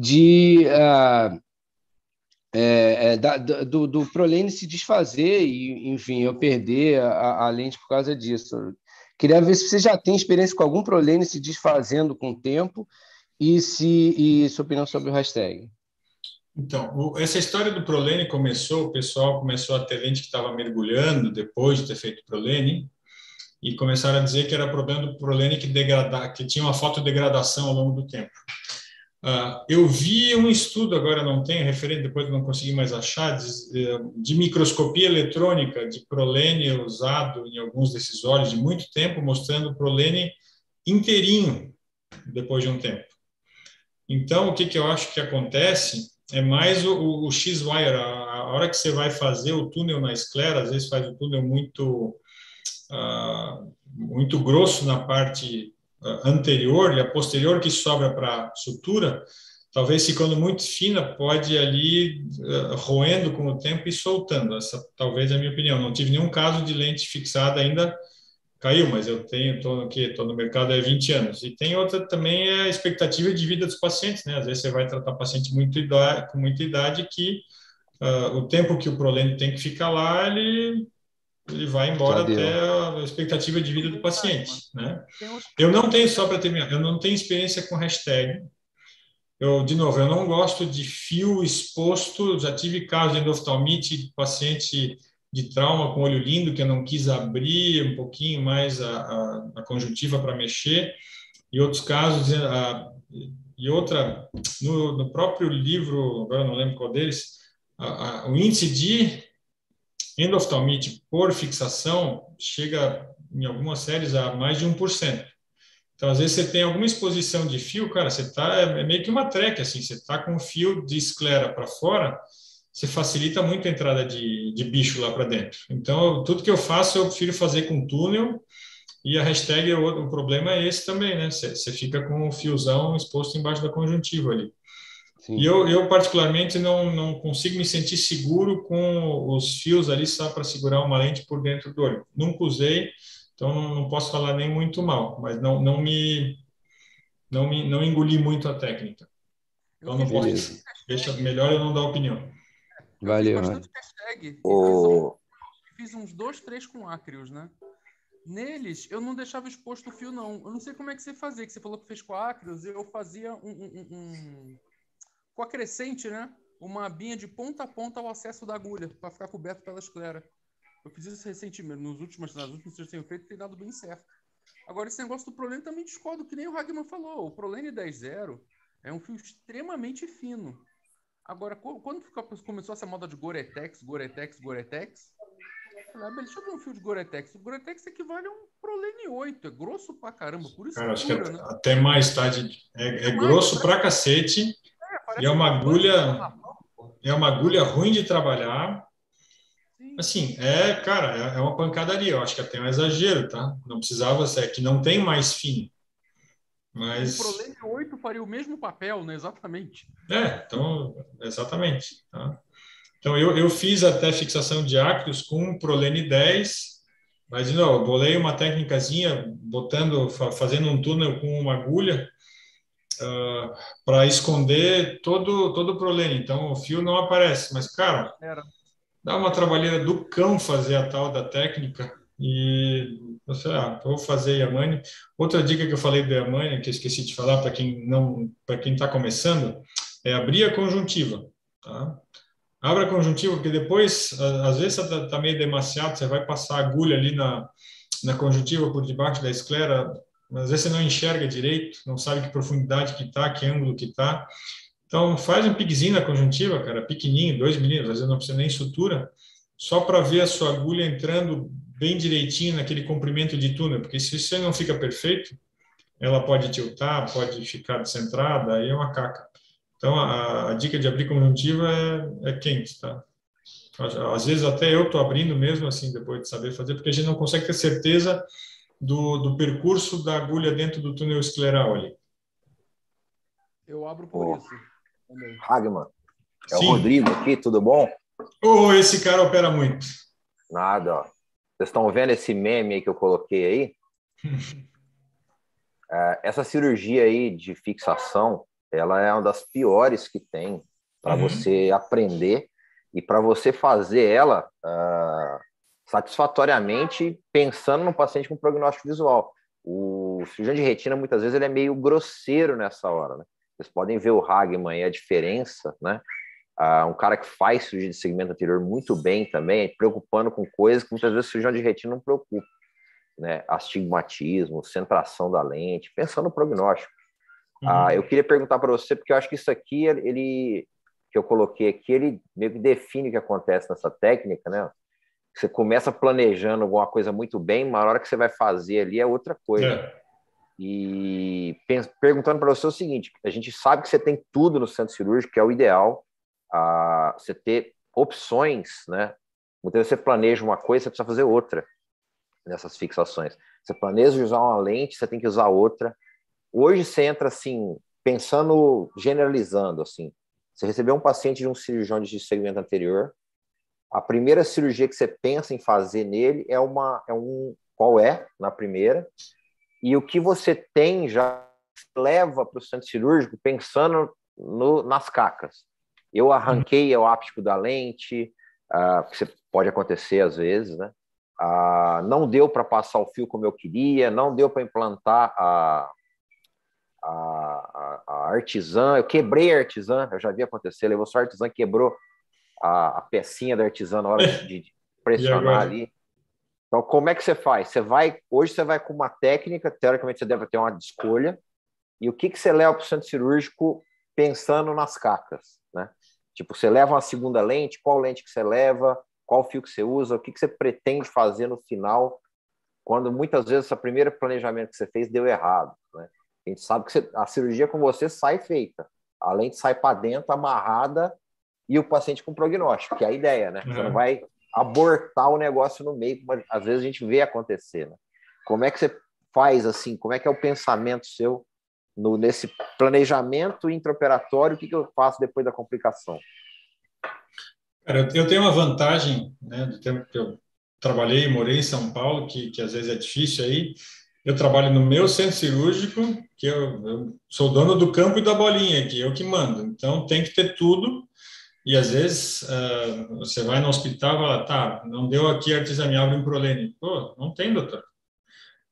do prolene se desfazer e, enfim, eu perder a lente por causa disso. Queria ver se você já tem experiência com algum prolene se desfazendo com o tempo e sua opinião sobre o hashtag. Então, essa história do prolene o pessoal começou a ter lente que estava mergulhando depois de ter feito prolene, e começaram a dizer que era problema do prolene que tinha uma fotodegradação ao longo do tempo. Eu vi um estudo, agora não tenho referente, depois não consegui mais achar, de microscopia eletrônica de prolene usado em alguns desses óleos de muito tempo, mostrando o prolene inteirinho depois de um tempo. Então, o que eu acho que acontece é mais o X-wire. A hora que você vai fazer o túnel na esclera, às vezes faz o túnel muito grosso na parte anterior, e a posterior que sobra para sutura, talvez ficando muito fina, pode ir ali roendo com o tempo e soltando. Essa talvez é a minha opinião. Não tive nenhum caso de lente fixada ainda caiu, mas eu estou no mercado há 20 anos. E tem outra também, é a expectativa de vida dos pacientes, né? Às vezes você vai tratar paciente com muita idade que o tempo que o prolene tem que ficar lá, ele vai embora até a expectativa de vida do paciente, né? Eu não tenho, só para terminar, eu não tenho experiência com hashtag. De novo, eu não gosto de fio exposto. Já tive casos de endoftalmite de paciente de trauma com olho lindo que eu não quis abrir um pouquinho mais a conjuntiva para mexer, e outros casos no próprio livro, agora não lembro qual deles, o índice de endoftalmite por fixação chega em algumas séries a mais de 1%. Então, às vezes, você tem alguma exposição de fio, cara, é meio que uma track, assim, você está com o fio de esclera para fora, você facilita muito a entrada de bicho lá para dentro. Então, tudo que eu faço, eu prefiro fazer com túnel, e a hashtag, o problema é esse também, né? Você fica com o fiozão exposto embaixo da conjuntiva ali. Sim. E eu particularmente, não consigo me sentir seguro com os fios ali só para segurar uma lente por dentro do olho. Nunca usei, então não posso falar nem muito mal, mas não engoli muito a técnica. Então não posso, melhor eu não dar opinião. Valeu. Eu fiz bastante hashtag. Fiz uns 2, 3 com ácrios, né? Neles, eu não deixava exposto o fio, não. Eu não sei como é que você fazia, que você falou que fez com a Acros, eu fazia com a crescente, né? Uma abinha de ponta a ponta ao acesso da agulha, para ficar coberto pela esclera. Eu fiz isso recentemente, nas últimas que eu tenho feito, tem dado bem certo. Agora, esse negócio do Prolene também discordo, que nem o Hagman falou. O Prolene 10.0 é um fio extremamente fino. Agora, quando começou essa moda de Gore-Tex, eu falei, deixa eu ver um fio de Gore-Tex. O Gore-Tex equivale a um Prolene 8. É grosso pra caramba, por isso Cara, acho que dura, né? até mais, tá? É grosso pra cacete e é uma agulha, ruim de trabalhar. Assim, cara, é uma pancadaria. Eu acho que até um exagero, tá? Não precisava ser, que não tem mais fim. Mas... O Prolene 8 faria o mesmo papel, né? Exatamente. Então, exatamente. Tá? Então, eu fiz até fixação de ácreos com um Prolene 10, mas, de novo, eu bolei uma técnicazinha, fazendo um túnel com uma agulha para esconder todo o Prolene. Então, o fio não aparece. Mas, cara, dá uma trabalheira do cão fazer a tal da técnica e você, vou fazer Yamane. Outra dica que eu falei do Yamane, que eu esqueci de falar para quem está começando, é abrir a conjuntiva, tá? Abra a conjuntiva, porque depois, às vezes, você está meio demasiado, você vai passar a agulha ali na conjuntiva por debaixo da esclera, às vezes você não enxerga direito, não sabe que profundidade que está, que ângulo que está. Então, faz um piquezinho na conjuntiva, cara, pequenininho, 2 milímetros, às vezes não precisa nem sutura, só para ver a sua agulha entrando bem direitinho naquele comprimento de túnel, porque se você não fica perfeito, ela pode tiltar, pode ficar descentrada, aí é uma caca. Então, a dica de abrir conjuntiva é quente, tá? Às vezes até eu estou abrindo mesmo assim, depois de saber fazer, porque a gente não consegue ter certeza do percurso da agulha dentro do túnel escleral ali. Eu abro por isso. Hagman, é Sim. o Rodrigo aqui, tudo bom? Esse cara opera muito. Nada, ó. Vocês estão vendo esse meme aí que eu coloquei aí? Essa cirurgia aí de fixação, ela é uma das piores que tem para você aprender e para você fazer ela satisfatoriamente pensando no paciente com prognóstico visual. O cirurgião de retina, muitas vezes, ele é meio grosseiro nessa hora, né? Vocês podem ver o Hagman aí, a diferença, né? Um cara que faz cirurgia de segmento anterior muito bem também, preocupando com coisas que muitas vezes o cirurgião de retina não preocupa, né? Astigmatismo, centração da lente, pensando no prognóstico. Eu queria perguntar para você, porque eu acho que isso aqui, que eu coloquei aqui, ele meio que define o que acontece nessa técnica, né? Você começa planejando alguma coisa muito bem, mas na hora que você vai fazer ali é outra coisa. E perguntando para você o seguinte, a gente sabe que você tem tudo no centro cirúrgico, que é o ideal, você ter opções, né? Muitas vezes você planeja uma coisa, você precisa fazer outra nessas fixações. Você planeja usar uma lente, você tem que usar outra. Hoje você entra assim, pensando, generalizando, assim, você recebeu um paciente de um cirurgião de segmento anterior, a primeira cirurgia que você pensa em fazer nele qual é na primeira, e o que você tem já leva para o centro cirúrgico pensando nas cacas. Eu arranquei o áptico da lente, que pode acontecer às vezes, né? Não deu para passar o fio como eu queria, não deu para implantar a artesã, eu quebrei a artesã, eu já vi acontecer, levou só a artesã, quebrou a pecinha da artesã na hora de pressionar ali. Então, como é que você faz? Hoje você vai com uma técnica, teoricamente você deve ter uma escolha, e o que você leva para o centro cirúrgico pensando nas cacas, né? Tipo, você leva uma segunda lente, qual lente que você leva, qual fio que você usa, o que você pretende fazer no final, quando muitas vezes o primeiro planejamento que você fez deu errado, né? A gente sabe que a cirurgia com você sai feita, a lente sai para dentro, amarrada, e o paciente com prognóstico, que é a ideia, né? Você não vai abortar o negócio no meio, mas às vezes a gente vê acontecer, né? Como é que você faz assim? Como é que é o pensamento seu nesse planejamento intraoperatório? O que eu faço depois da complicação? Cara, eu tenho uma vantagem, né, do tempo que eu trabalhei e morei em São Paulo, que às vezes é difícil aí. Eu trabalho no meu centro cirúrgico, que eu sou dono do campo e da bolinha, que eu que mando. Então, tem que ter tudo. E, às vezes, você vai no hospital e fala, tá, não deu aqui artesania, abre um Prolene. Pô, não tem, doutor.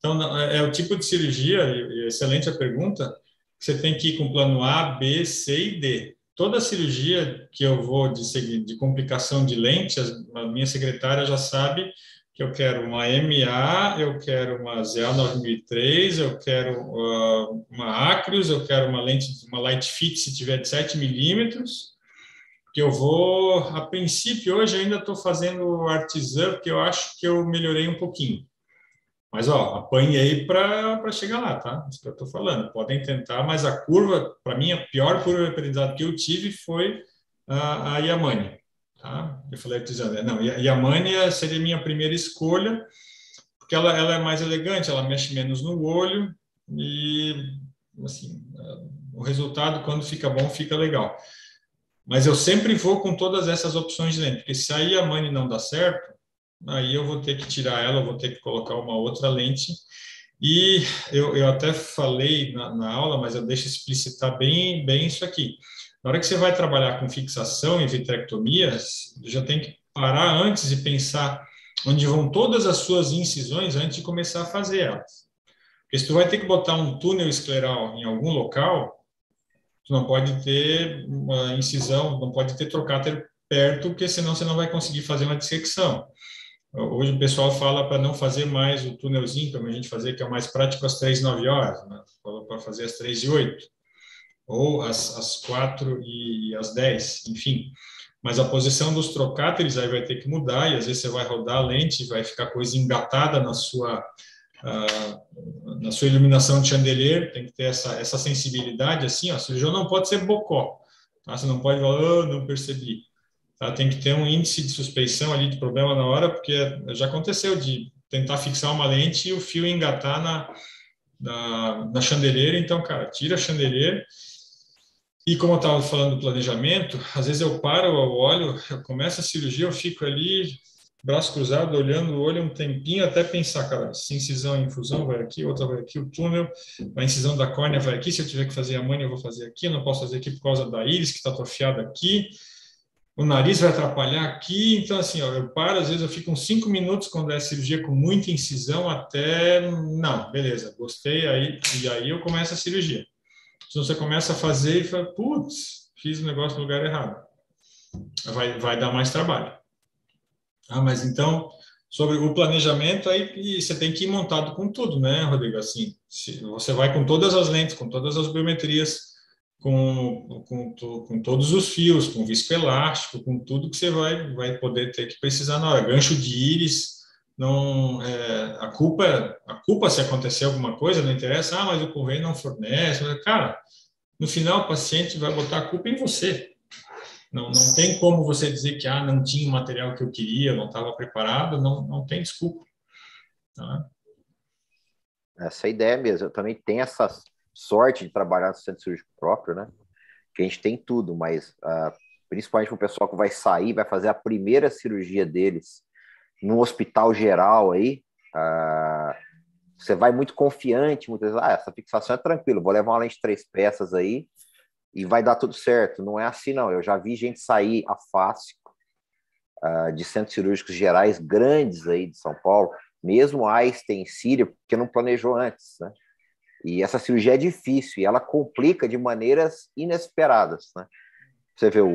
Então, é o tipo de cirurgia, e excelente a pergunta, que você tem que ir com plano A, B, C e D. Toda cirurgia que eu vou de complicação de lente, a minha secretária já sabe que eu quero uma MA, eu quero uma ZA9003, eu quero uma Acryos, eu quero uma lente, uma Light Fit, se tiver de 7 milímetros, que eu vou, a princípio, hoje ainda estou fazendo artesã, porque eu acho que eu melhorei um pouquinho. Mas, apanhei para chegar lá, tá? Isso que eu estou falando. Podem tentar, mas a curva, para mim, a pior curva de aprendizado que eu tive foi a Yamane, tá? Eu falei artesã, não, Yamane seria minha primeira escolha, porque ela é mais elegante, ela mexe menos no olho e, assim, o resultado, quando fica bom, fica legal. Mas eu sempre vou com todas essas opções de lente, porque se a Yamane não dá certo, aí eu vou ter que tirar ela, eu vou ter que colocar uma outra lente. E eu até falei na aula, mas eu deixo explicitar bem isso aqui. Na hora que você vai trabalhar com fixação e vitrectomia, já tem que parar antes e pensar onde vão todas as suas incisões antes de começar a fazer elas. Porque se tu vai ter que botar um túnel escleral em algum local, tu não pode ter uma incisão, não pode ter trocáter perto, porque senão você não vai conseguir fazer uma dissecção. Hoje o pessoal fala para não fazer mais o túnelzinho, como a gente fazia, que é o mais prático, às 3 e 9 horas, né? Fala para fazer às 3 e 8, ou às 4 e às 10, enfim. Mas a posição dos trocáteres aí vai ter que mudar, e às vezes você vai rodar a lente, vai ficar coisa engatada na sua iluminação de chandelier, tem que ter essa sensibilidade, assim, ó, a cirurgião não pode ser bocó, tá? Você não pode falar, não percebi. Tá? Tem que ter um índice de suspeição ali de problema na hora, porque já aconteceu de tentar fixar uma lente e o fio engatar na chandelier, então, cara, tira a chandelier. E como eu estava falando do planejamento, às vezes eu paro, eu olho, eu começo a cirurgia, eu fico ali, braço cruzado, olhando o olho um tempinho, até pensar, cara, se incisão e infusão vai aqui, outra vai aqui, o túnel, a incisão da córnea vai aqui, se eu tiver que fazer a manha, eu vou fazer aqui, eu não posso fazer aqui por causa da íris, que está atrofiada aqui, o nariz vai atrapalhar aqui, então assim, ó, eu paro, às vezes eu fico uns 5 minutos quando é cirurgia com muita incisão, até, não, beleza, gostei, e aí eu começo a cirurgia. Se você começa a fazer e fala, putz, fiz o negócio no lugar errado, vai dar mais trabalho. Mas então, sobre o planejamento, aí você tem que ir montado com tudo, né, Rodrigo? Assim, você vai com todas as lentes, com todas as biometrias, com todos os fios, com viscoelástico, com tudo que você vai poder ter que precisar na hora. Gancho de íris, não, a culpa se acontecer alguma coisa, não interessa, mas o convênio não fornece. Cara, no final o paciente vai botar a culpa em você. Não tem como você dizer que não tinha o material que eu queria, não estava preparado, não tem desculpa. Tá? Essa é a ideia mesmo. Eu também tenho essa sorte de trabalhar no centro cirúrgico próprio, né? Que a gente tem tudo, mas principalmente para o pessoal que vai sair, vai fazer a primeira cirurgia deles no hospital geral aí, você vai muito confiante, muitas vezes, essa fixação é tranquilo, vou levar uma lente de 3 peças aí, e vai dar tudo certo. Não é assim, não. Eu já vi gente sair a fácil de centros cirúrgicos gerais grandes aí de São Paulo, mesmo Einstein em Síria, porque não planejou antes, né? E essa cirurgia é difícil e ela complica de maneiras inesperadas, né? Você vê,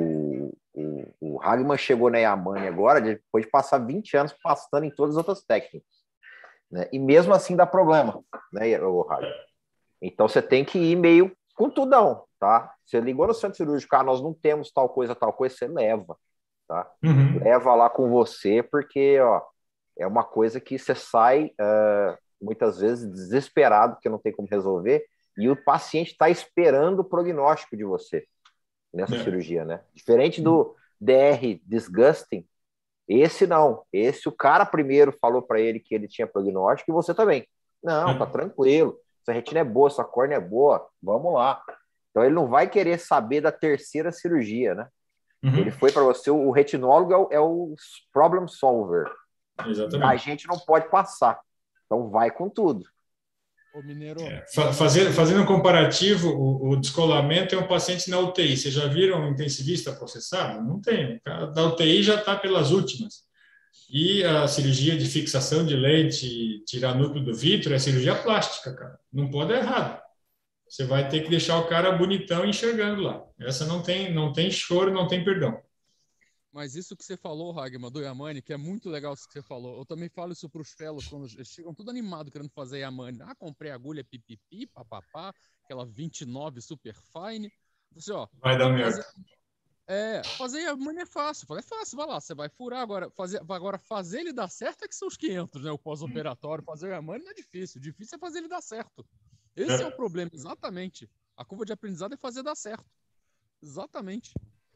o Hagman chegou na Yamane agora, depois de passar 20 anos passando em todas as outras técnicas, né? E mesmo assim dá problema, né, o Hagman? Então você tem que ir meio com tudão, tá? Você ligou no centro cirúrgico, nós não temos tal coisa, você leva, tá? Uhum. Leva lá com você, porque, é uma coisa que você sai muitas vezes desesperado, porque não tem como resolver, e o paciente está esperando o prognóstico de você nessa cirurgia, né? Diferente do DR disgusting, esse não. Esse o cara primeiro falou para ele que ele tinha prognóstico e você também. Não, tá tranquilo. Sua retina é boa, sua córnea é boa, vamos lá. Então ele não vai querer saber da terceira cirurgia, né? Uhum. Ele foi para você, o retinólogo é o problem solver. Exatamente. A gente não pode passar. Então vai com tudo. Ô, Mineiro. Fazendo um comparativo, o descolamento é um paciente na UTI. Vocês já viram um intensivista processado? Não tem. O cara da UTI já está pelas últimas. E a cirurgia de fixação de lente, tirar núcleo do vítreo, é cirurgia plástica, cara. Não pode dar errado. Você vai ter que deixar o cara bonitão enxergando lá. Essa não tem choro, não tem perdão. Mas isso que você falou, Hagman, do Yamane, que é muito legal isso que você falou. Eu também falo isso para os fellows quando eles chegam tudo animado querendo fazer Yamane. Ah, comprei agulha pipipi, papapá, aquela 29 super fine. Você, ó, vai dar merda. Fazer Yamane é fácil. É fácil, vai lá, você vai furar agora. Fazer ele dar certo é que são os 500, né? O pós-operatório. Fazer o Yamane não é difícil. O difícil é fazer ele dar certo. Esse é o problema, exatamente. A curva de aprendizado é fazer dar certo. Exatamente.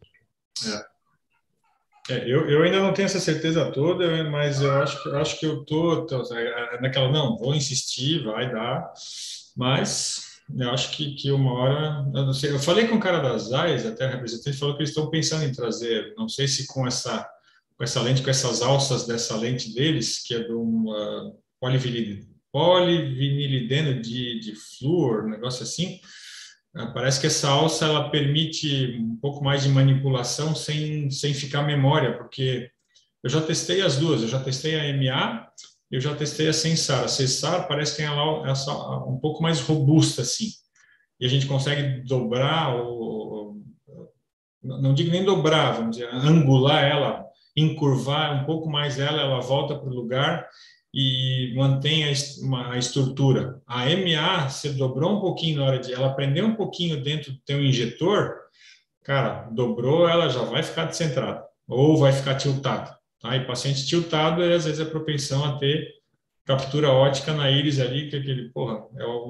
Eu ainda não tenho essa certeza toda, mas eu acho que eu tô naquela, não, vou insistir, vai dar, mas eu acho que uma hora, eu não sei, eu falei com o cara das AIS, até o representante falou que eles estão pensando em trazer, não sei se com essa lente, com essas alças dessa lente deles, que é de um polivinilideno de flúor, um negócio assim. Parece que essa alça ela permite um pouco mais de manipulação sem ficar memória, porque eu já testei as duas, eu já testei a MA e eu já testei a Sensar. A Sensar parece que tem ela um pouco mais robusta, assim, e a gente consegue dobrar, não digo nem dobrar, vamos dizer, angular ela, encurvar um pouco mais ela volta para o lugar e mantém a estrutura. A MA, você dobrou um pouquinho na hora de ela prender um pouquinho dentro do teu injetor, cara, dobrou, ela já vai ficar descentrada ou vai ficar tiltada, tá? E paciente tiltado, às vezes, é propensão a ter captura ótica na íris ali, que aquele, porra,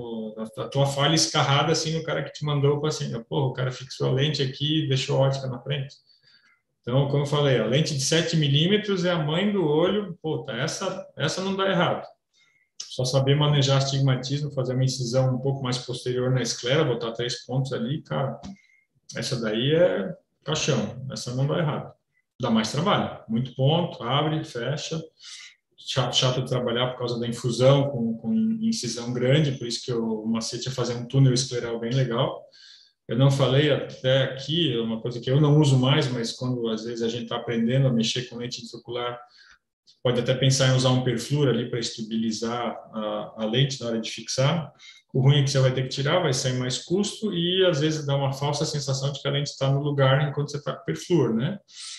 a tua falha escarrada, assim, o cara que te mandou o paciente, porra, o cara fixou a lente aqui e deixou a ótica na frente. Então, como eu falei, a lente de 7 milímetros é a mãe do olho. Puta, essa não dá errado. Só saber manejar astigmatismo, fazer uma incisão um pouco mais posterior na esclera, botar 3 pontos ali, cara, essa daí é caixão. Essa não dá errado. Dá mais trabalho. Muito ponto, abre, fecha. Chato de trabalhar por causa da infusão com incisão grande, por isso que o macete é fazer um túnel escleral bem legal. Eu não falei até aqui, uma coisa que eu não uso mais, mas quando às vezes a gente está aprendendo a mexer com lente intraocular, pode até pensar em usar um perflúor ali para estabilizar a lente na hora de fixar. O ruim é que você vai ter que tirar, vai sair mais custo e às vezes dá uma falsa sensação de que a lente está no lugar enquanto você está com perflúor, né?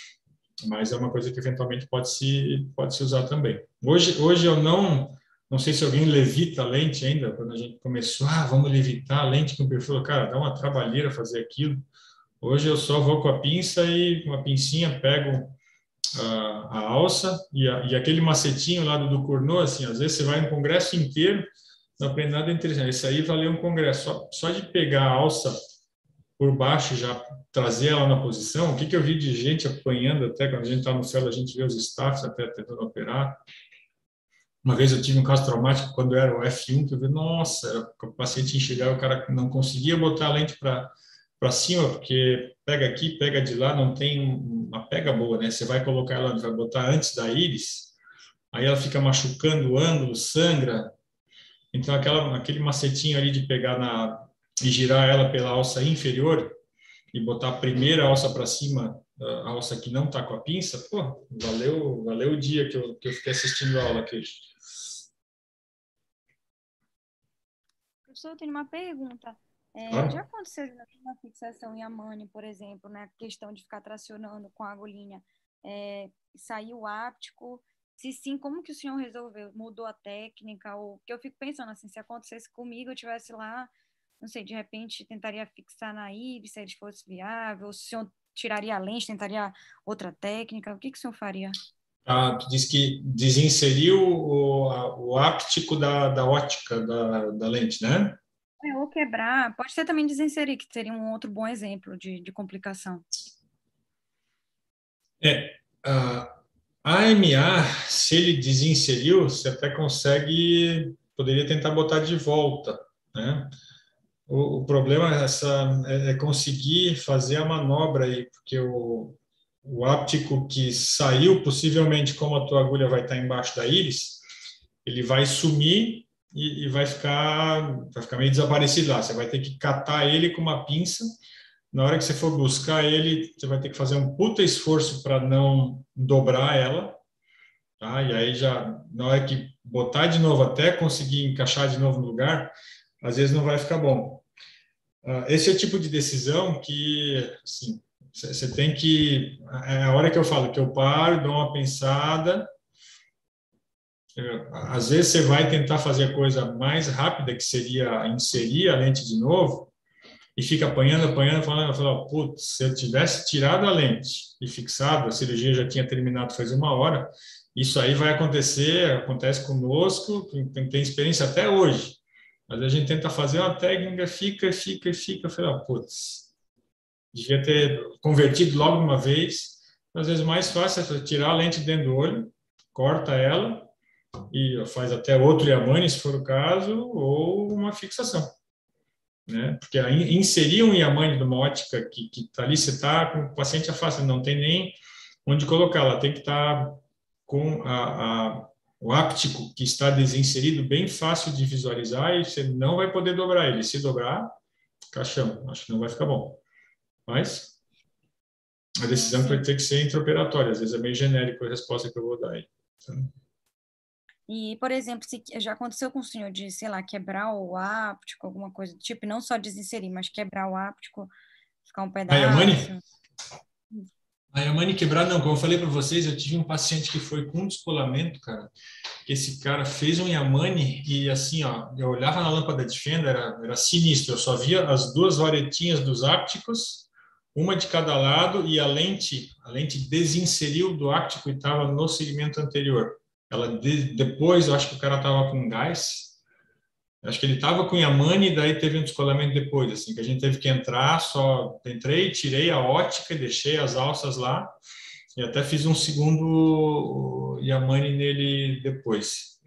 Mas é uma coisa que eventualmente pode se usar também. Hoje eu não sei se alguém levita a lente ainda, quando a gente começou, vamos levitar a lente com perfil, cara, dá uma trabalheira fazer aquilo. Hoje eu só vou com a pinça e com uma pincinha pego a alça e aquele macetinho lá do Cournot, assim, às vezes você vai um congresso inteiro, não aprende nada interessante. Isso aí valeu um congresso. Só de pegar a alça por baixo, já trazer ela na posição, o que eu vi de gente apanhando, até quando a gente está no céu, a gente vê os staffs até tentando operar. Uma vez eu tive um caso traumático quando era o F1, que eu vi, nossa, o paciente enxergava, o cara não conseguia botar a lente para cima, porque pega aqui, pega de lá, não tem uma pega boa, né? Você vai colocar ela, vai botar antes da íris, aí ela fica machucando o ângulo, sangra. Então, aquele macetinho ali de pegar e girar ela pela alça inferior e botar a primeira alça para cima, a alça que não está com a pinça, pô, valeu o dia que eu fiquei assistindo a aula aqui. Professor, eu tenho uma pergunta. Claro. Já aconteceu na fixação em Yamane, por exemplo, né, a questão de ficar tracionando com a agulhinha, saiu áptico? Se sim, como que o senhor resolveu? Mudou a técnica? Ou que eu fico pensando assim, se acontecesse comigo, eu estivesse lá, não sei, de repente tentaria fixar na íris, se ele fosse viável, ou se o senhor tiraria a lente, tentaria outra técnica, o que o senhor faria? Tu disse que desinseriu o áptico da ótica da lente, né? Ou quebrar, pode ser também desinserir, que seria um outro bom exemplo de complicação. A AMA, se ele desinseriu, você até poderia tentar botar de volta, né? O problema é conseguir fazer a manobra aí, porque o áptico que saiu, possivelmente, como a tua agulha vai estar embaixo da íris, ele vai sumir e vai ficar meio desaparecido lá. Você vai ter que catar ele com uma pinça. Na hora que você for buscar ele, você vai ter que fazer um puta esforço para não dobrar ela, tá? E aí já, na hora que botar de novo até conseguir encaixar de novo no lugar, às vezes não vai ficar bom. Esse é o tipo de decisão que, assim, você tem que... É a hora que eu falo, que eu paro, dou uma pensada. Às vezes você vai tentar fazer a coisa mais rápida, que seria inserir a lente de novo, e fica apanhando, falando, putz, se eu tivesse tirado a lente e fixado, a cirurgia já tinha terminado faz 1 hora, isso aí vai acontecer, acontece conosco, tem experiência até hoje. Mas a gente tenta fazer uma técnica, fica, eu falei, putz, devia ter convertido logo de uma vez. Às vezes o mais fácil é tirar a lente dentro do olho, corta ela e faz até outro Yamane, se for o caso, ou uma fixação, né? Porque inserir um Yamane de uma ótica que está ali, você está com o paciente afastado, não tem nem onde colocá-la, tem que estar com o áptico que está desinserido bem fácil de visualizar e você não vai poder dobrar ele. Se dobrar, caixão, acho que não vai ficar bom. Mas a decisão vai ter que ser intraoperatória, às vezes é meio genérico a resposta que eu vou dar aí. Então, e, por exemplo, se já aconteceu com o senhor de, sei lá, quebrar o áptico, alguma coisa do tipo, não só desinserir, mas quebrar o áptico, ficar um pedaço? A Yamane quebrar, não, como eu falei para vocês, eu tive um paciente que foi com descolamento, cara, que esse cara fez um Yamane e assim, ó, eu olhava na lâmpada de fenda, era sinistro, eu só via as 2 varetinhas dos ápticos, uma de cada lado, e a lente desinseriu do áptico e estava no segmento anterior. Depois, eu acho que o cara estava com gás, acho que ele estava com Yamane e daí teve um descolamento depois, assim, que a gente teve que entrar, só entrei, tirei a ótica e deixei as alças lá, e até fiz um segundo Yamane nele depois.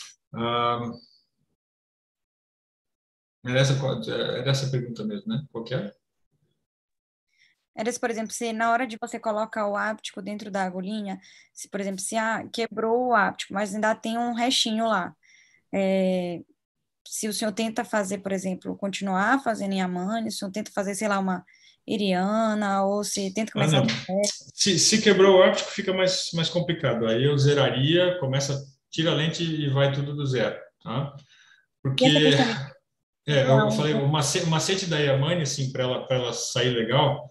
Era essa a pergunta mesmo, né? Qual que era? Era se, por exemplo, se na hora de você colocar o áptico dentro da agulhinha, se, por exemplo, se quebrou o áptico, mas ainda tem um restinho lá, se o senhor tenta fazer, por exemplo, continuar fazendo Yamane, se o senhor tenta fazer, sei lá, uma Iriana, ou se tenta começar... Se quebrou o áptico, fica mais complicado. Aí eu zeraria, tira a lente e vai tudo do zero, tá? Porque... eu falei, o macete da Yamane, assim, para ela sair legal,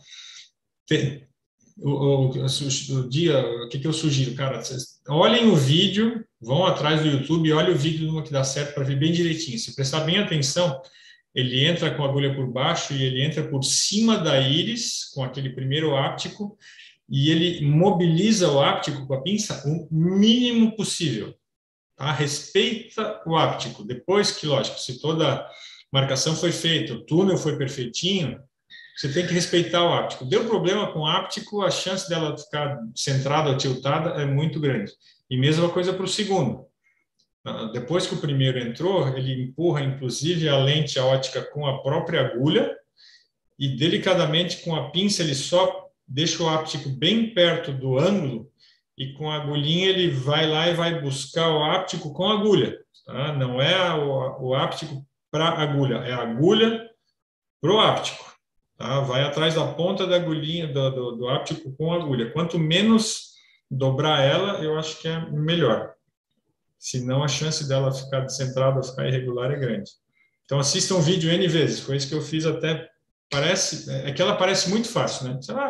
o que eu sugiro, cara, vocês olhem o vídeo, vão atrás do YouTube e olhem o vídeo de uma que dá certo para ver bem direitinho. Se prestar bem atenção, ele entra com a agulha por baixo e ele entra por cima da íris, com aquele primeiro áptico, e ele mobiliza o áptico com a pinça o mínimo possível. Tá? Respeita o áptico. Depois que, lógico, se toda marcação foi feita, o túnel foi perfeitinho, você tem que respeitar o áptico. Deu problema com o áptico, a chance dela ficar centrada ou tiltada é muito grande. E mesma coisa para o segundo. Depois que o primeiro entrou, ele empurra, inclusive, a lente ótica com a própria agulha e, delicadamente, com a pinça, ele só deixa o áptico bem perto do ângulo e, com a agulhinha, ele vai lá e vai buscar o áptico com a agulha. Tá? Não é o áptico para a agulha, é a agulha para o áptico. Tá? Vai atrás da ponta da agulhinha, do áptico com a agulha. Quanto menos dobrar ela, eu acho que é melhor. Senão a chance dela ficar descentrada ou ficar irregular é grande. Então assistam o vídeo N vezes, foi isso que eu fiz até, é que ela parece muito fácil, né? Você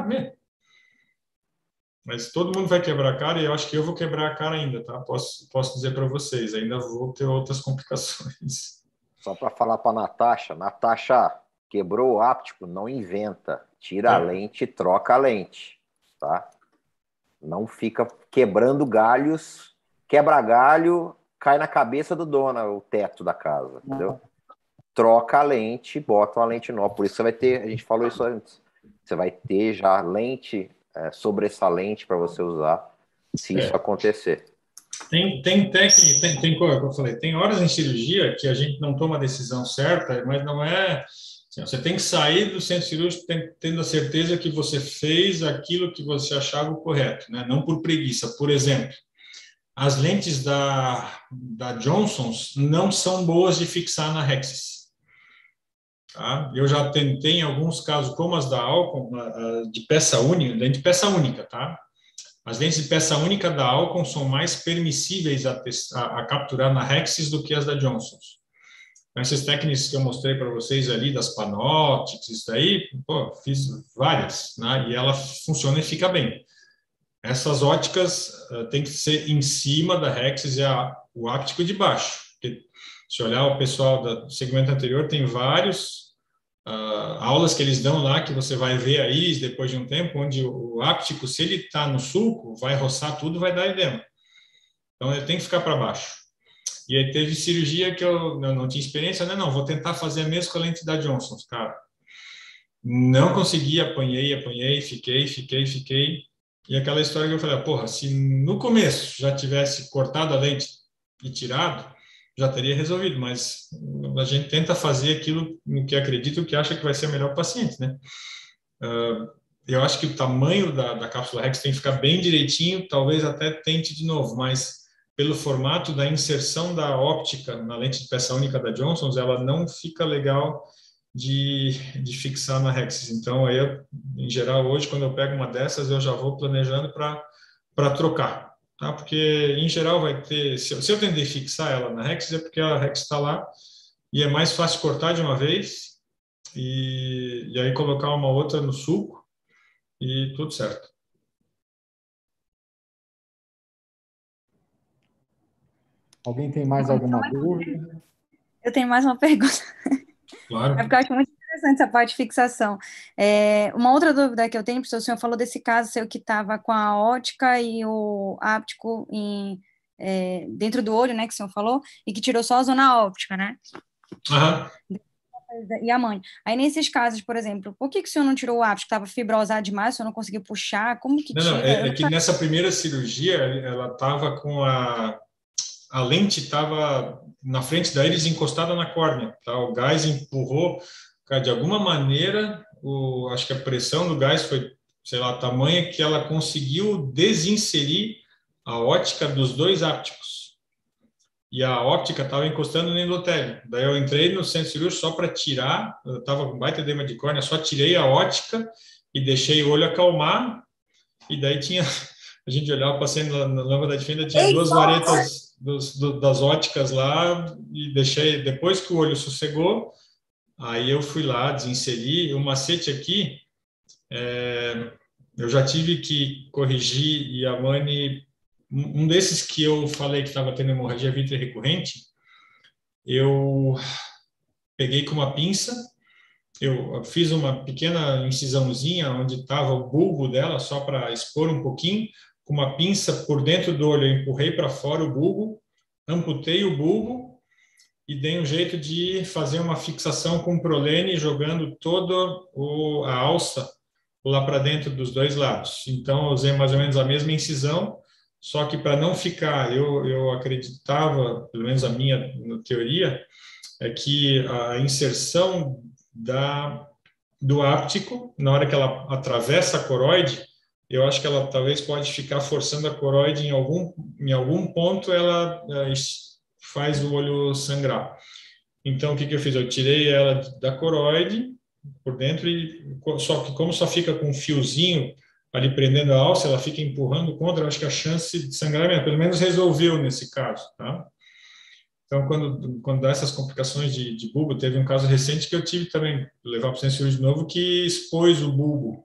mas todo mundo vai quebrar a cara e eu acho que eu vou quebrar a cara ainda, tá? Posso dizer para vocês, ainda vou ter outras complicações. Só para falar para Natasha, quebrou o áptico, não inventa. Tira a lente e troca a lente, tá? Não fica quebrando galhos. Quebra galho, cai na cabeça do dono, o teto da casa, entendeu? Troca a lente, bota uma lente nova. Por isso você vai ter, a gente falou isso antes, você vai ter já lente sobressalente para você usar, se isso acontecer. Tem técnica, como eu falei, tem horas em cirurgia que a gente não toma a decisão certa, mas não é... Assim, você tem que sair do centro cirúrgico tendo a certeza que você fez aquilo que você achava o correto, né? Não por preguiça. Por exemplo, as lentes da Johnson's não são boas de fixar na Rexis. Tá? Eu já tentei em alguns casos, como as da Alcon, de peça única, lente de peça única, tá? as lentes de peça única da Alcon são mais permissíveis a capturar na Rexis do que as da Johnson. Então, essas técnicas que eu mostrei para vocês ali, das Panoptics, isso daí, pô, fiz várias, né? E ela funciona e fica bem. Essas óticas tem que ser em cima da Rexis e o áptico de baixo. Porque, se olhar o pessoal do segmento anterior, tem vários aulas que eles dão lá, que você vai ver a íris depois de um tempo, onde o áptico, se ele está no sulco, vai roçar tudo, vai dar edema. Então, ele tem que ficar para baixo. E aí teve cirurgia que eu não tinha experiência, né? Não, vou tentar fazer mesmo com a lente da Johnson, cara. Não consegui, apanhei, fiquei. E aquela história que eu falei, porra, se no começo já tivesse cortado a lente e tirado, já teria resolvido, mas a gente tenta fazer aquilo no que acredita, o que acha que vai ser melhor para o paciente, né? Eu acho que o tamanho da cápsula Rex tem que ficar bem direitinho, talvez até tente de novo, mas pelo formato da inserção da óptica na lente de peça única da Johnson, ela não fica legal de fixar na Rexis. Então, aí, em geral, hoje, quando eu pego uma dessas, eu já vou planejando para trocar, tá? Porque, em geral, vai ter... Se eu tender fixar ela na Rexis, é porque a Rexis está lá e é mais fácil cortar de uma vez e aí colocar uma outra no sulco e tudo certo. Alguém tem mais alguma dúvida? Eu tenho mais uma pergunta. Claro. É porque eu acho muito interessante essa parte de fixação. Uma outra dúvida que eu tenho, porque o senhor falou desse caso seu que estava com a ótica e o áptico dentro do olho, né, que o senhor falou, e que tirou só a zona óptica, né? Aham. E a mãe. Aí, nesses casos, por exemplo, por que o senhor não tirou o áptico? Estava fibrosado demais, o senhor não conseguiu puxar? Como que tira? Não, é que nessa primeira cirurgia, ela estava com a lente estava na frente da íris encostada na córnea, tá? O gás empurrou, cara, de alguma maneira, acho que a pressão do gás foi, sei lá, tamanha que ela conseguiu desinserir a ótica dos dois ápticos. E a óptica estava encostando no endotélio. Daí eu entrei no centro cirúrgico só para tirar, eu estava com baita edema de córnea, só tirei a ótica e deixei o olho acalmar, e daí tinha... A gente olhava o paciente na lâmpada de fenda, tinha duas varetas das óticas lá, e deixei, depois que o olho sossegou, aí eu fui lá, desinseri. O macete aqui, eu já tive que corrigir, e a Mani, um desses que eu falei que estava tendo hemorragia vítrea recorrente, eu peguei com uma pinça, eu fiz uma pequena incisãozinha onde estava o bulbo dela, só para expor um pouquinho, com uma pinça por dentro do olho, eu empurrei para fora o bulbo, amputei o bulbo e dei um jeito de fazer uma fixação com prolene, jogando toda a alça lá para dentro dos dois lados. Então, eu usei mais ou menos a mesma incisão, só que para não ficar, eu acreditava, pelo menos a minha teoria, é que a inserção do áptico, na hora que ela atravessa a coroide, eu acho que ela talvez pode ficar forçando a coroide em algum ponto, ela faz o olho sangrar. Então, o que eu fiz? Eu tirei ela da coroide por dentro, só que como só fica com um fiozinho ali prendendo a alça, ela fica empurrando contra, eu acho que a chance de sangrar, pelo menos resolveu nesse caso, tá? Então, quando dá essas complicações de bulbo, teve um caso recente que eu tive também, levar para o centro cirúrgico de novo, que expôs o bulbo.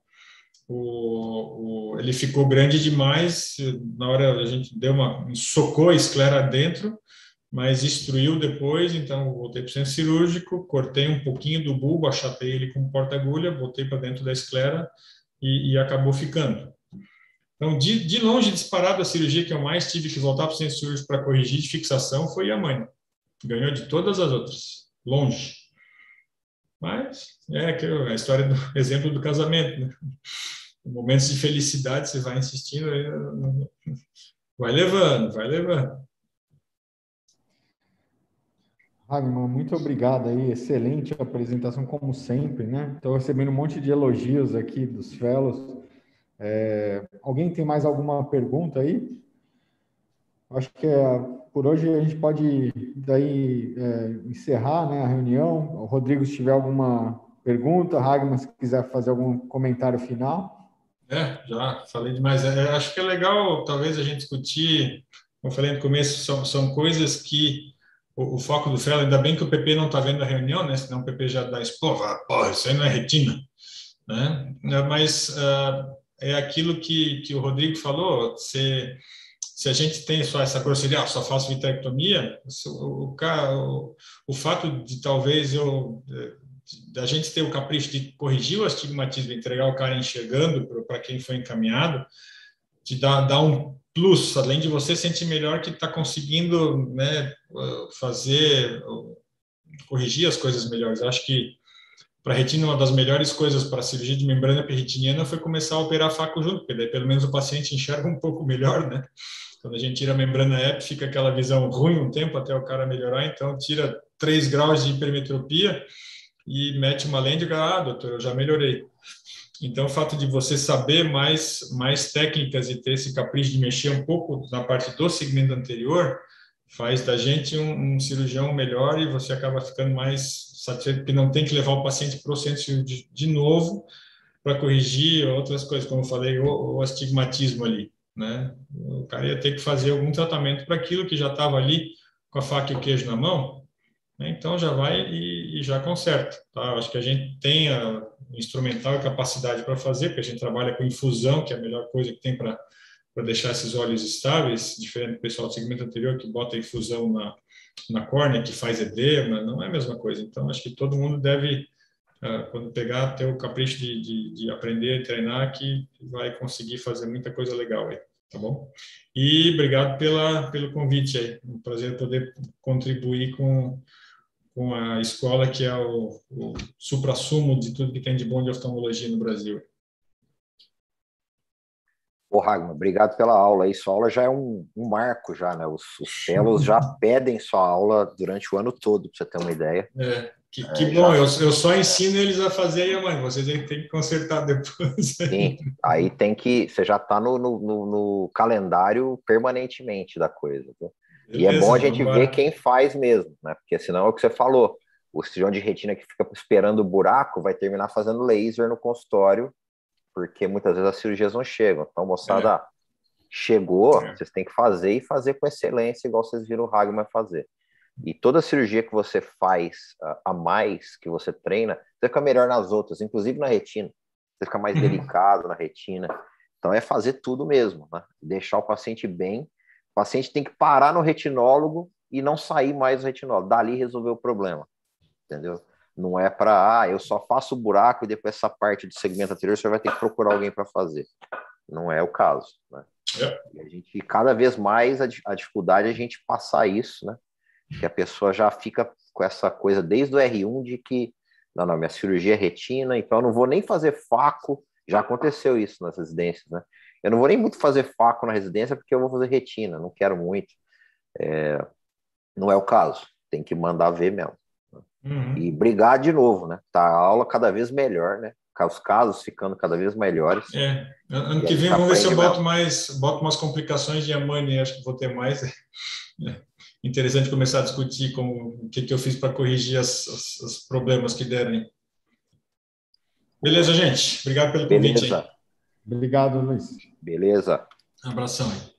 Ele ficou grande demais, na hora a gente socou a esclera dentro, mas destruiu depois, então voltei para o centro cirúrgico, cortei um pouquinho do bulbo, achatei ele com porta-agulha, botei para dentro da esclera e acabou ficando. Então, de longe, disparado, a cirurgia que eu mais tive que voltar para o centro cirúrgico para corrigir de fixação foi a mãe. Ganhou de todas as outras, longe. Mas a história do exemplo do casamento, né? Momentos de felicidade, você vai insistindo, vai levando. Hagman, muito obrigado aí, excelente apresentação como sempre, né? Estou recebendo um monte de elogios aqui dos fellows. Alguém tem mais alguma pergunta aí? Acho que por hoje a gente pode daí encerrar, né, a reunião. O Rodrigo, se tiver alguma pergunta, Hagman, se quiser fazer algum comentário final. Já falei demais. Acho que é legal, talvez, a gente discutir, como eu falei no começo, são coisas que o foco do Fellow, ainda bem que o PP não está vendo a reunião, né? Senão o PP já dá porra, isso aí não é retina, né? Mas é aquilo que o Rodrigo falou, se a gente tem só essa grosseria, só faço vitrectomia, o fato de talvez da gente ter o capricho de corrigir o astigmatismo, entregar o cara enxergando para quem foi encaminhado, te dá um plus, além de você sentir melhor que está conseguindo, né, corrigir as coisas melhores. Acho que para a retina, uma das melhores coisas para a cirurgia de membrana perretiniana foi começar a operar faco junto, porque daí pelo menos o paciente enxerga um pouco melhor, né? Quando a gente tira a membrana EP, fica aquela visão ruim um tempo até o cara melhorar, então tira 3 graus de hipermetropia e mete uma lente e fala, doutor, eu já melhorei. Então, o fato de você saber mais técnicas e ter esse capricho de mexer um pouco na parte do segmento anterior faz da gente um cirurgião melhor e você acaba ficando mais satisfeito, porque não tem que levar o paciente para o centro de novo para corrigir outras coisas, como eu falei, o astigmatismo ali, né? O cara ia ter que fazer algum tratamento para aquilo que já estava ali com a faca e o queijo na mão, né? Então já vai e já conserta, tá? Acho que a gente tem a instrumental e capacidade para fazer, porque a gente trabalha com infusão, que é a melhor coisa que tem para deixar esses olhos estáveis, diferente do pessoal do segmento anterior que bota infusão na córnea, que faz edema, não é a mesma coisa. Então, acho que todo mundo deve, quando pegar, ter o capricho de aprender e treinar, que vai conseguir fazer muita coisa legal aí, tá bom? E obrigado pelo convite aí, um prazer poder contribuir com a escola, que é o suprassumo de tudo que tem de bom de oftalmologia no Brasil. Ô, Ragnar, obrigado pela aula. Aí sua aula já é um marco, já, né? Os fellows já pedem sua aula durante o ano todo, para você ter uma ideia. Que bom, eu só ensino eles a fazer aí, mãe. Vocês têm que consertar depois. Sim, aí você já está no calendário permanentemente da coisa. Tá? Beleza, e é bom a gente ver quem faz mesmo, né? Porque senão é o que você falou. O cirurgião de retina que fica esperando o buraco vai terminar fazendo laser no consultório, porque muitas vezes as cirurgias não chegam. Então, moçada, chegou, vocês têm que fazer e fazer com excelência, igual vocês viram o Hagman fazer. E toda cirurgia que você faz a mais, que você treina, você fica melhor nas outras, inclusive na retina. Você fica mais delicado na retina. Então, é fazer tudo mesmo, né? Deixar o paciente bem. O paciente tem que parar no retinólogo e não sair mais do retinólogo. Dali resolver o problema, entendeu? Não é para, eu só faço o buraco e depois essa parte do segmento anterior você vai ter que procurar alguém para fazer. Não é o caso, né? E a gente, cada vez mais, a dificuldade é a gente passar isso, né? Que a pessoa já fica com essa coisa desde o R1 de que, não, minha cirurgia é retina, então eu não vou nem fazer faco. Já aconteceu isso nas residências, né? Eu não vou nem muito fazer faco na residência porque eu vou fazer retina, não quero muito. Não é o caso, tem que mandar ver mesmo. E brigar de novo, né? Tá a aula cada vez melhor, né? Os casos ficando cada vez melhores. Ano que vem vamos ver se eu boto umas complicações de Amani, acho que vou ter mais. Interessante começar a discutir o que eu fiz para corrigir os problemas que derem. Beleza, gente? Obrigado pelo convite. Beleza. Obrigado, Luiz. Beleza. Um abração aí.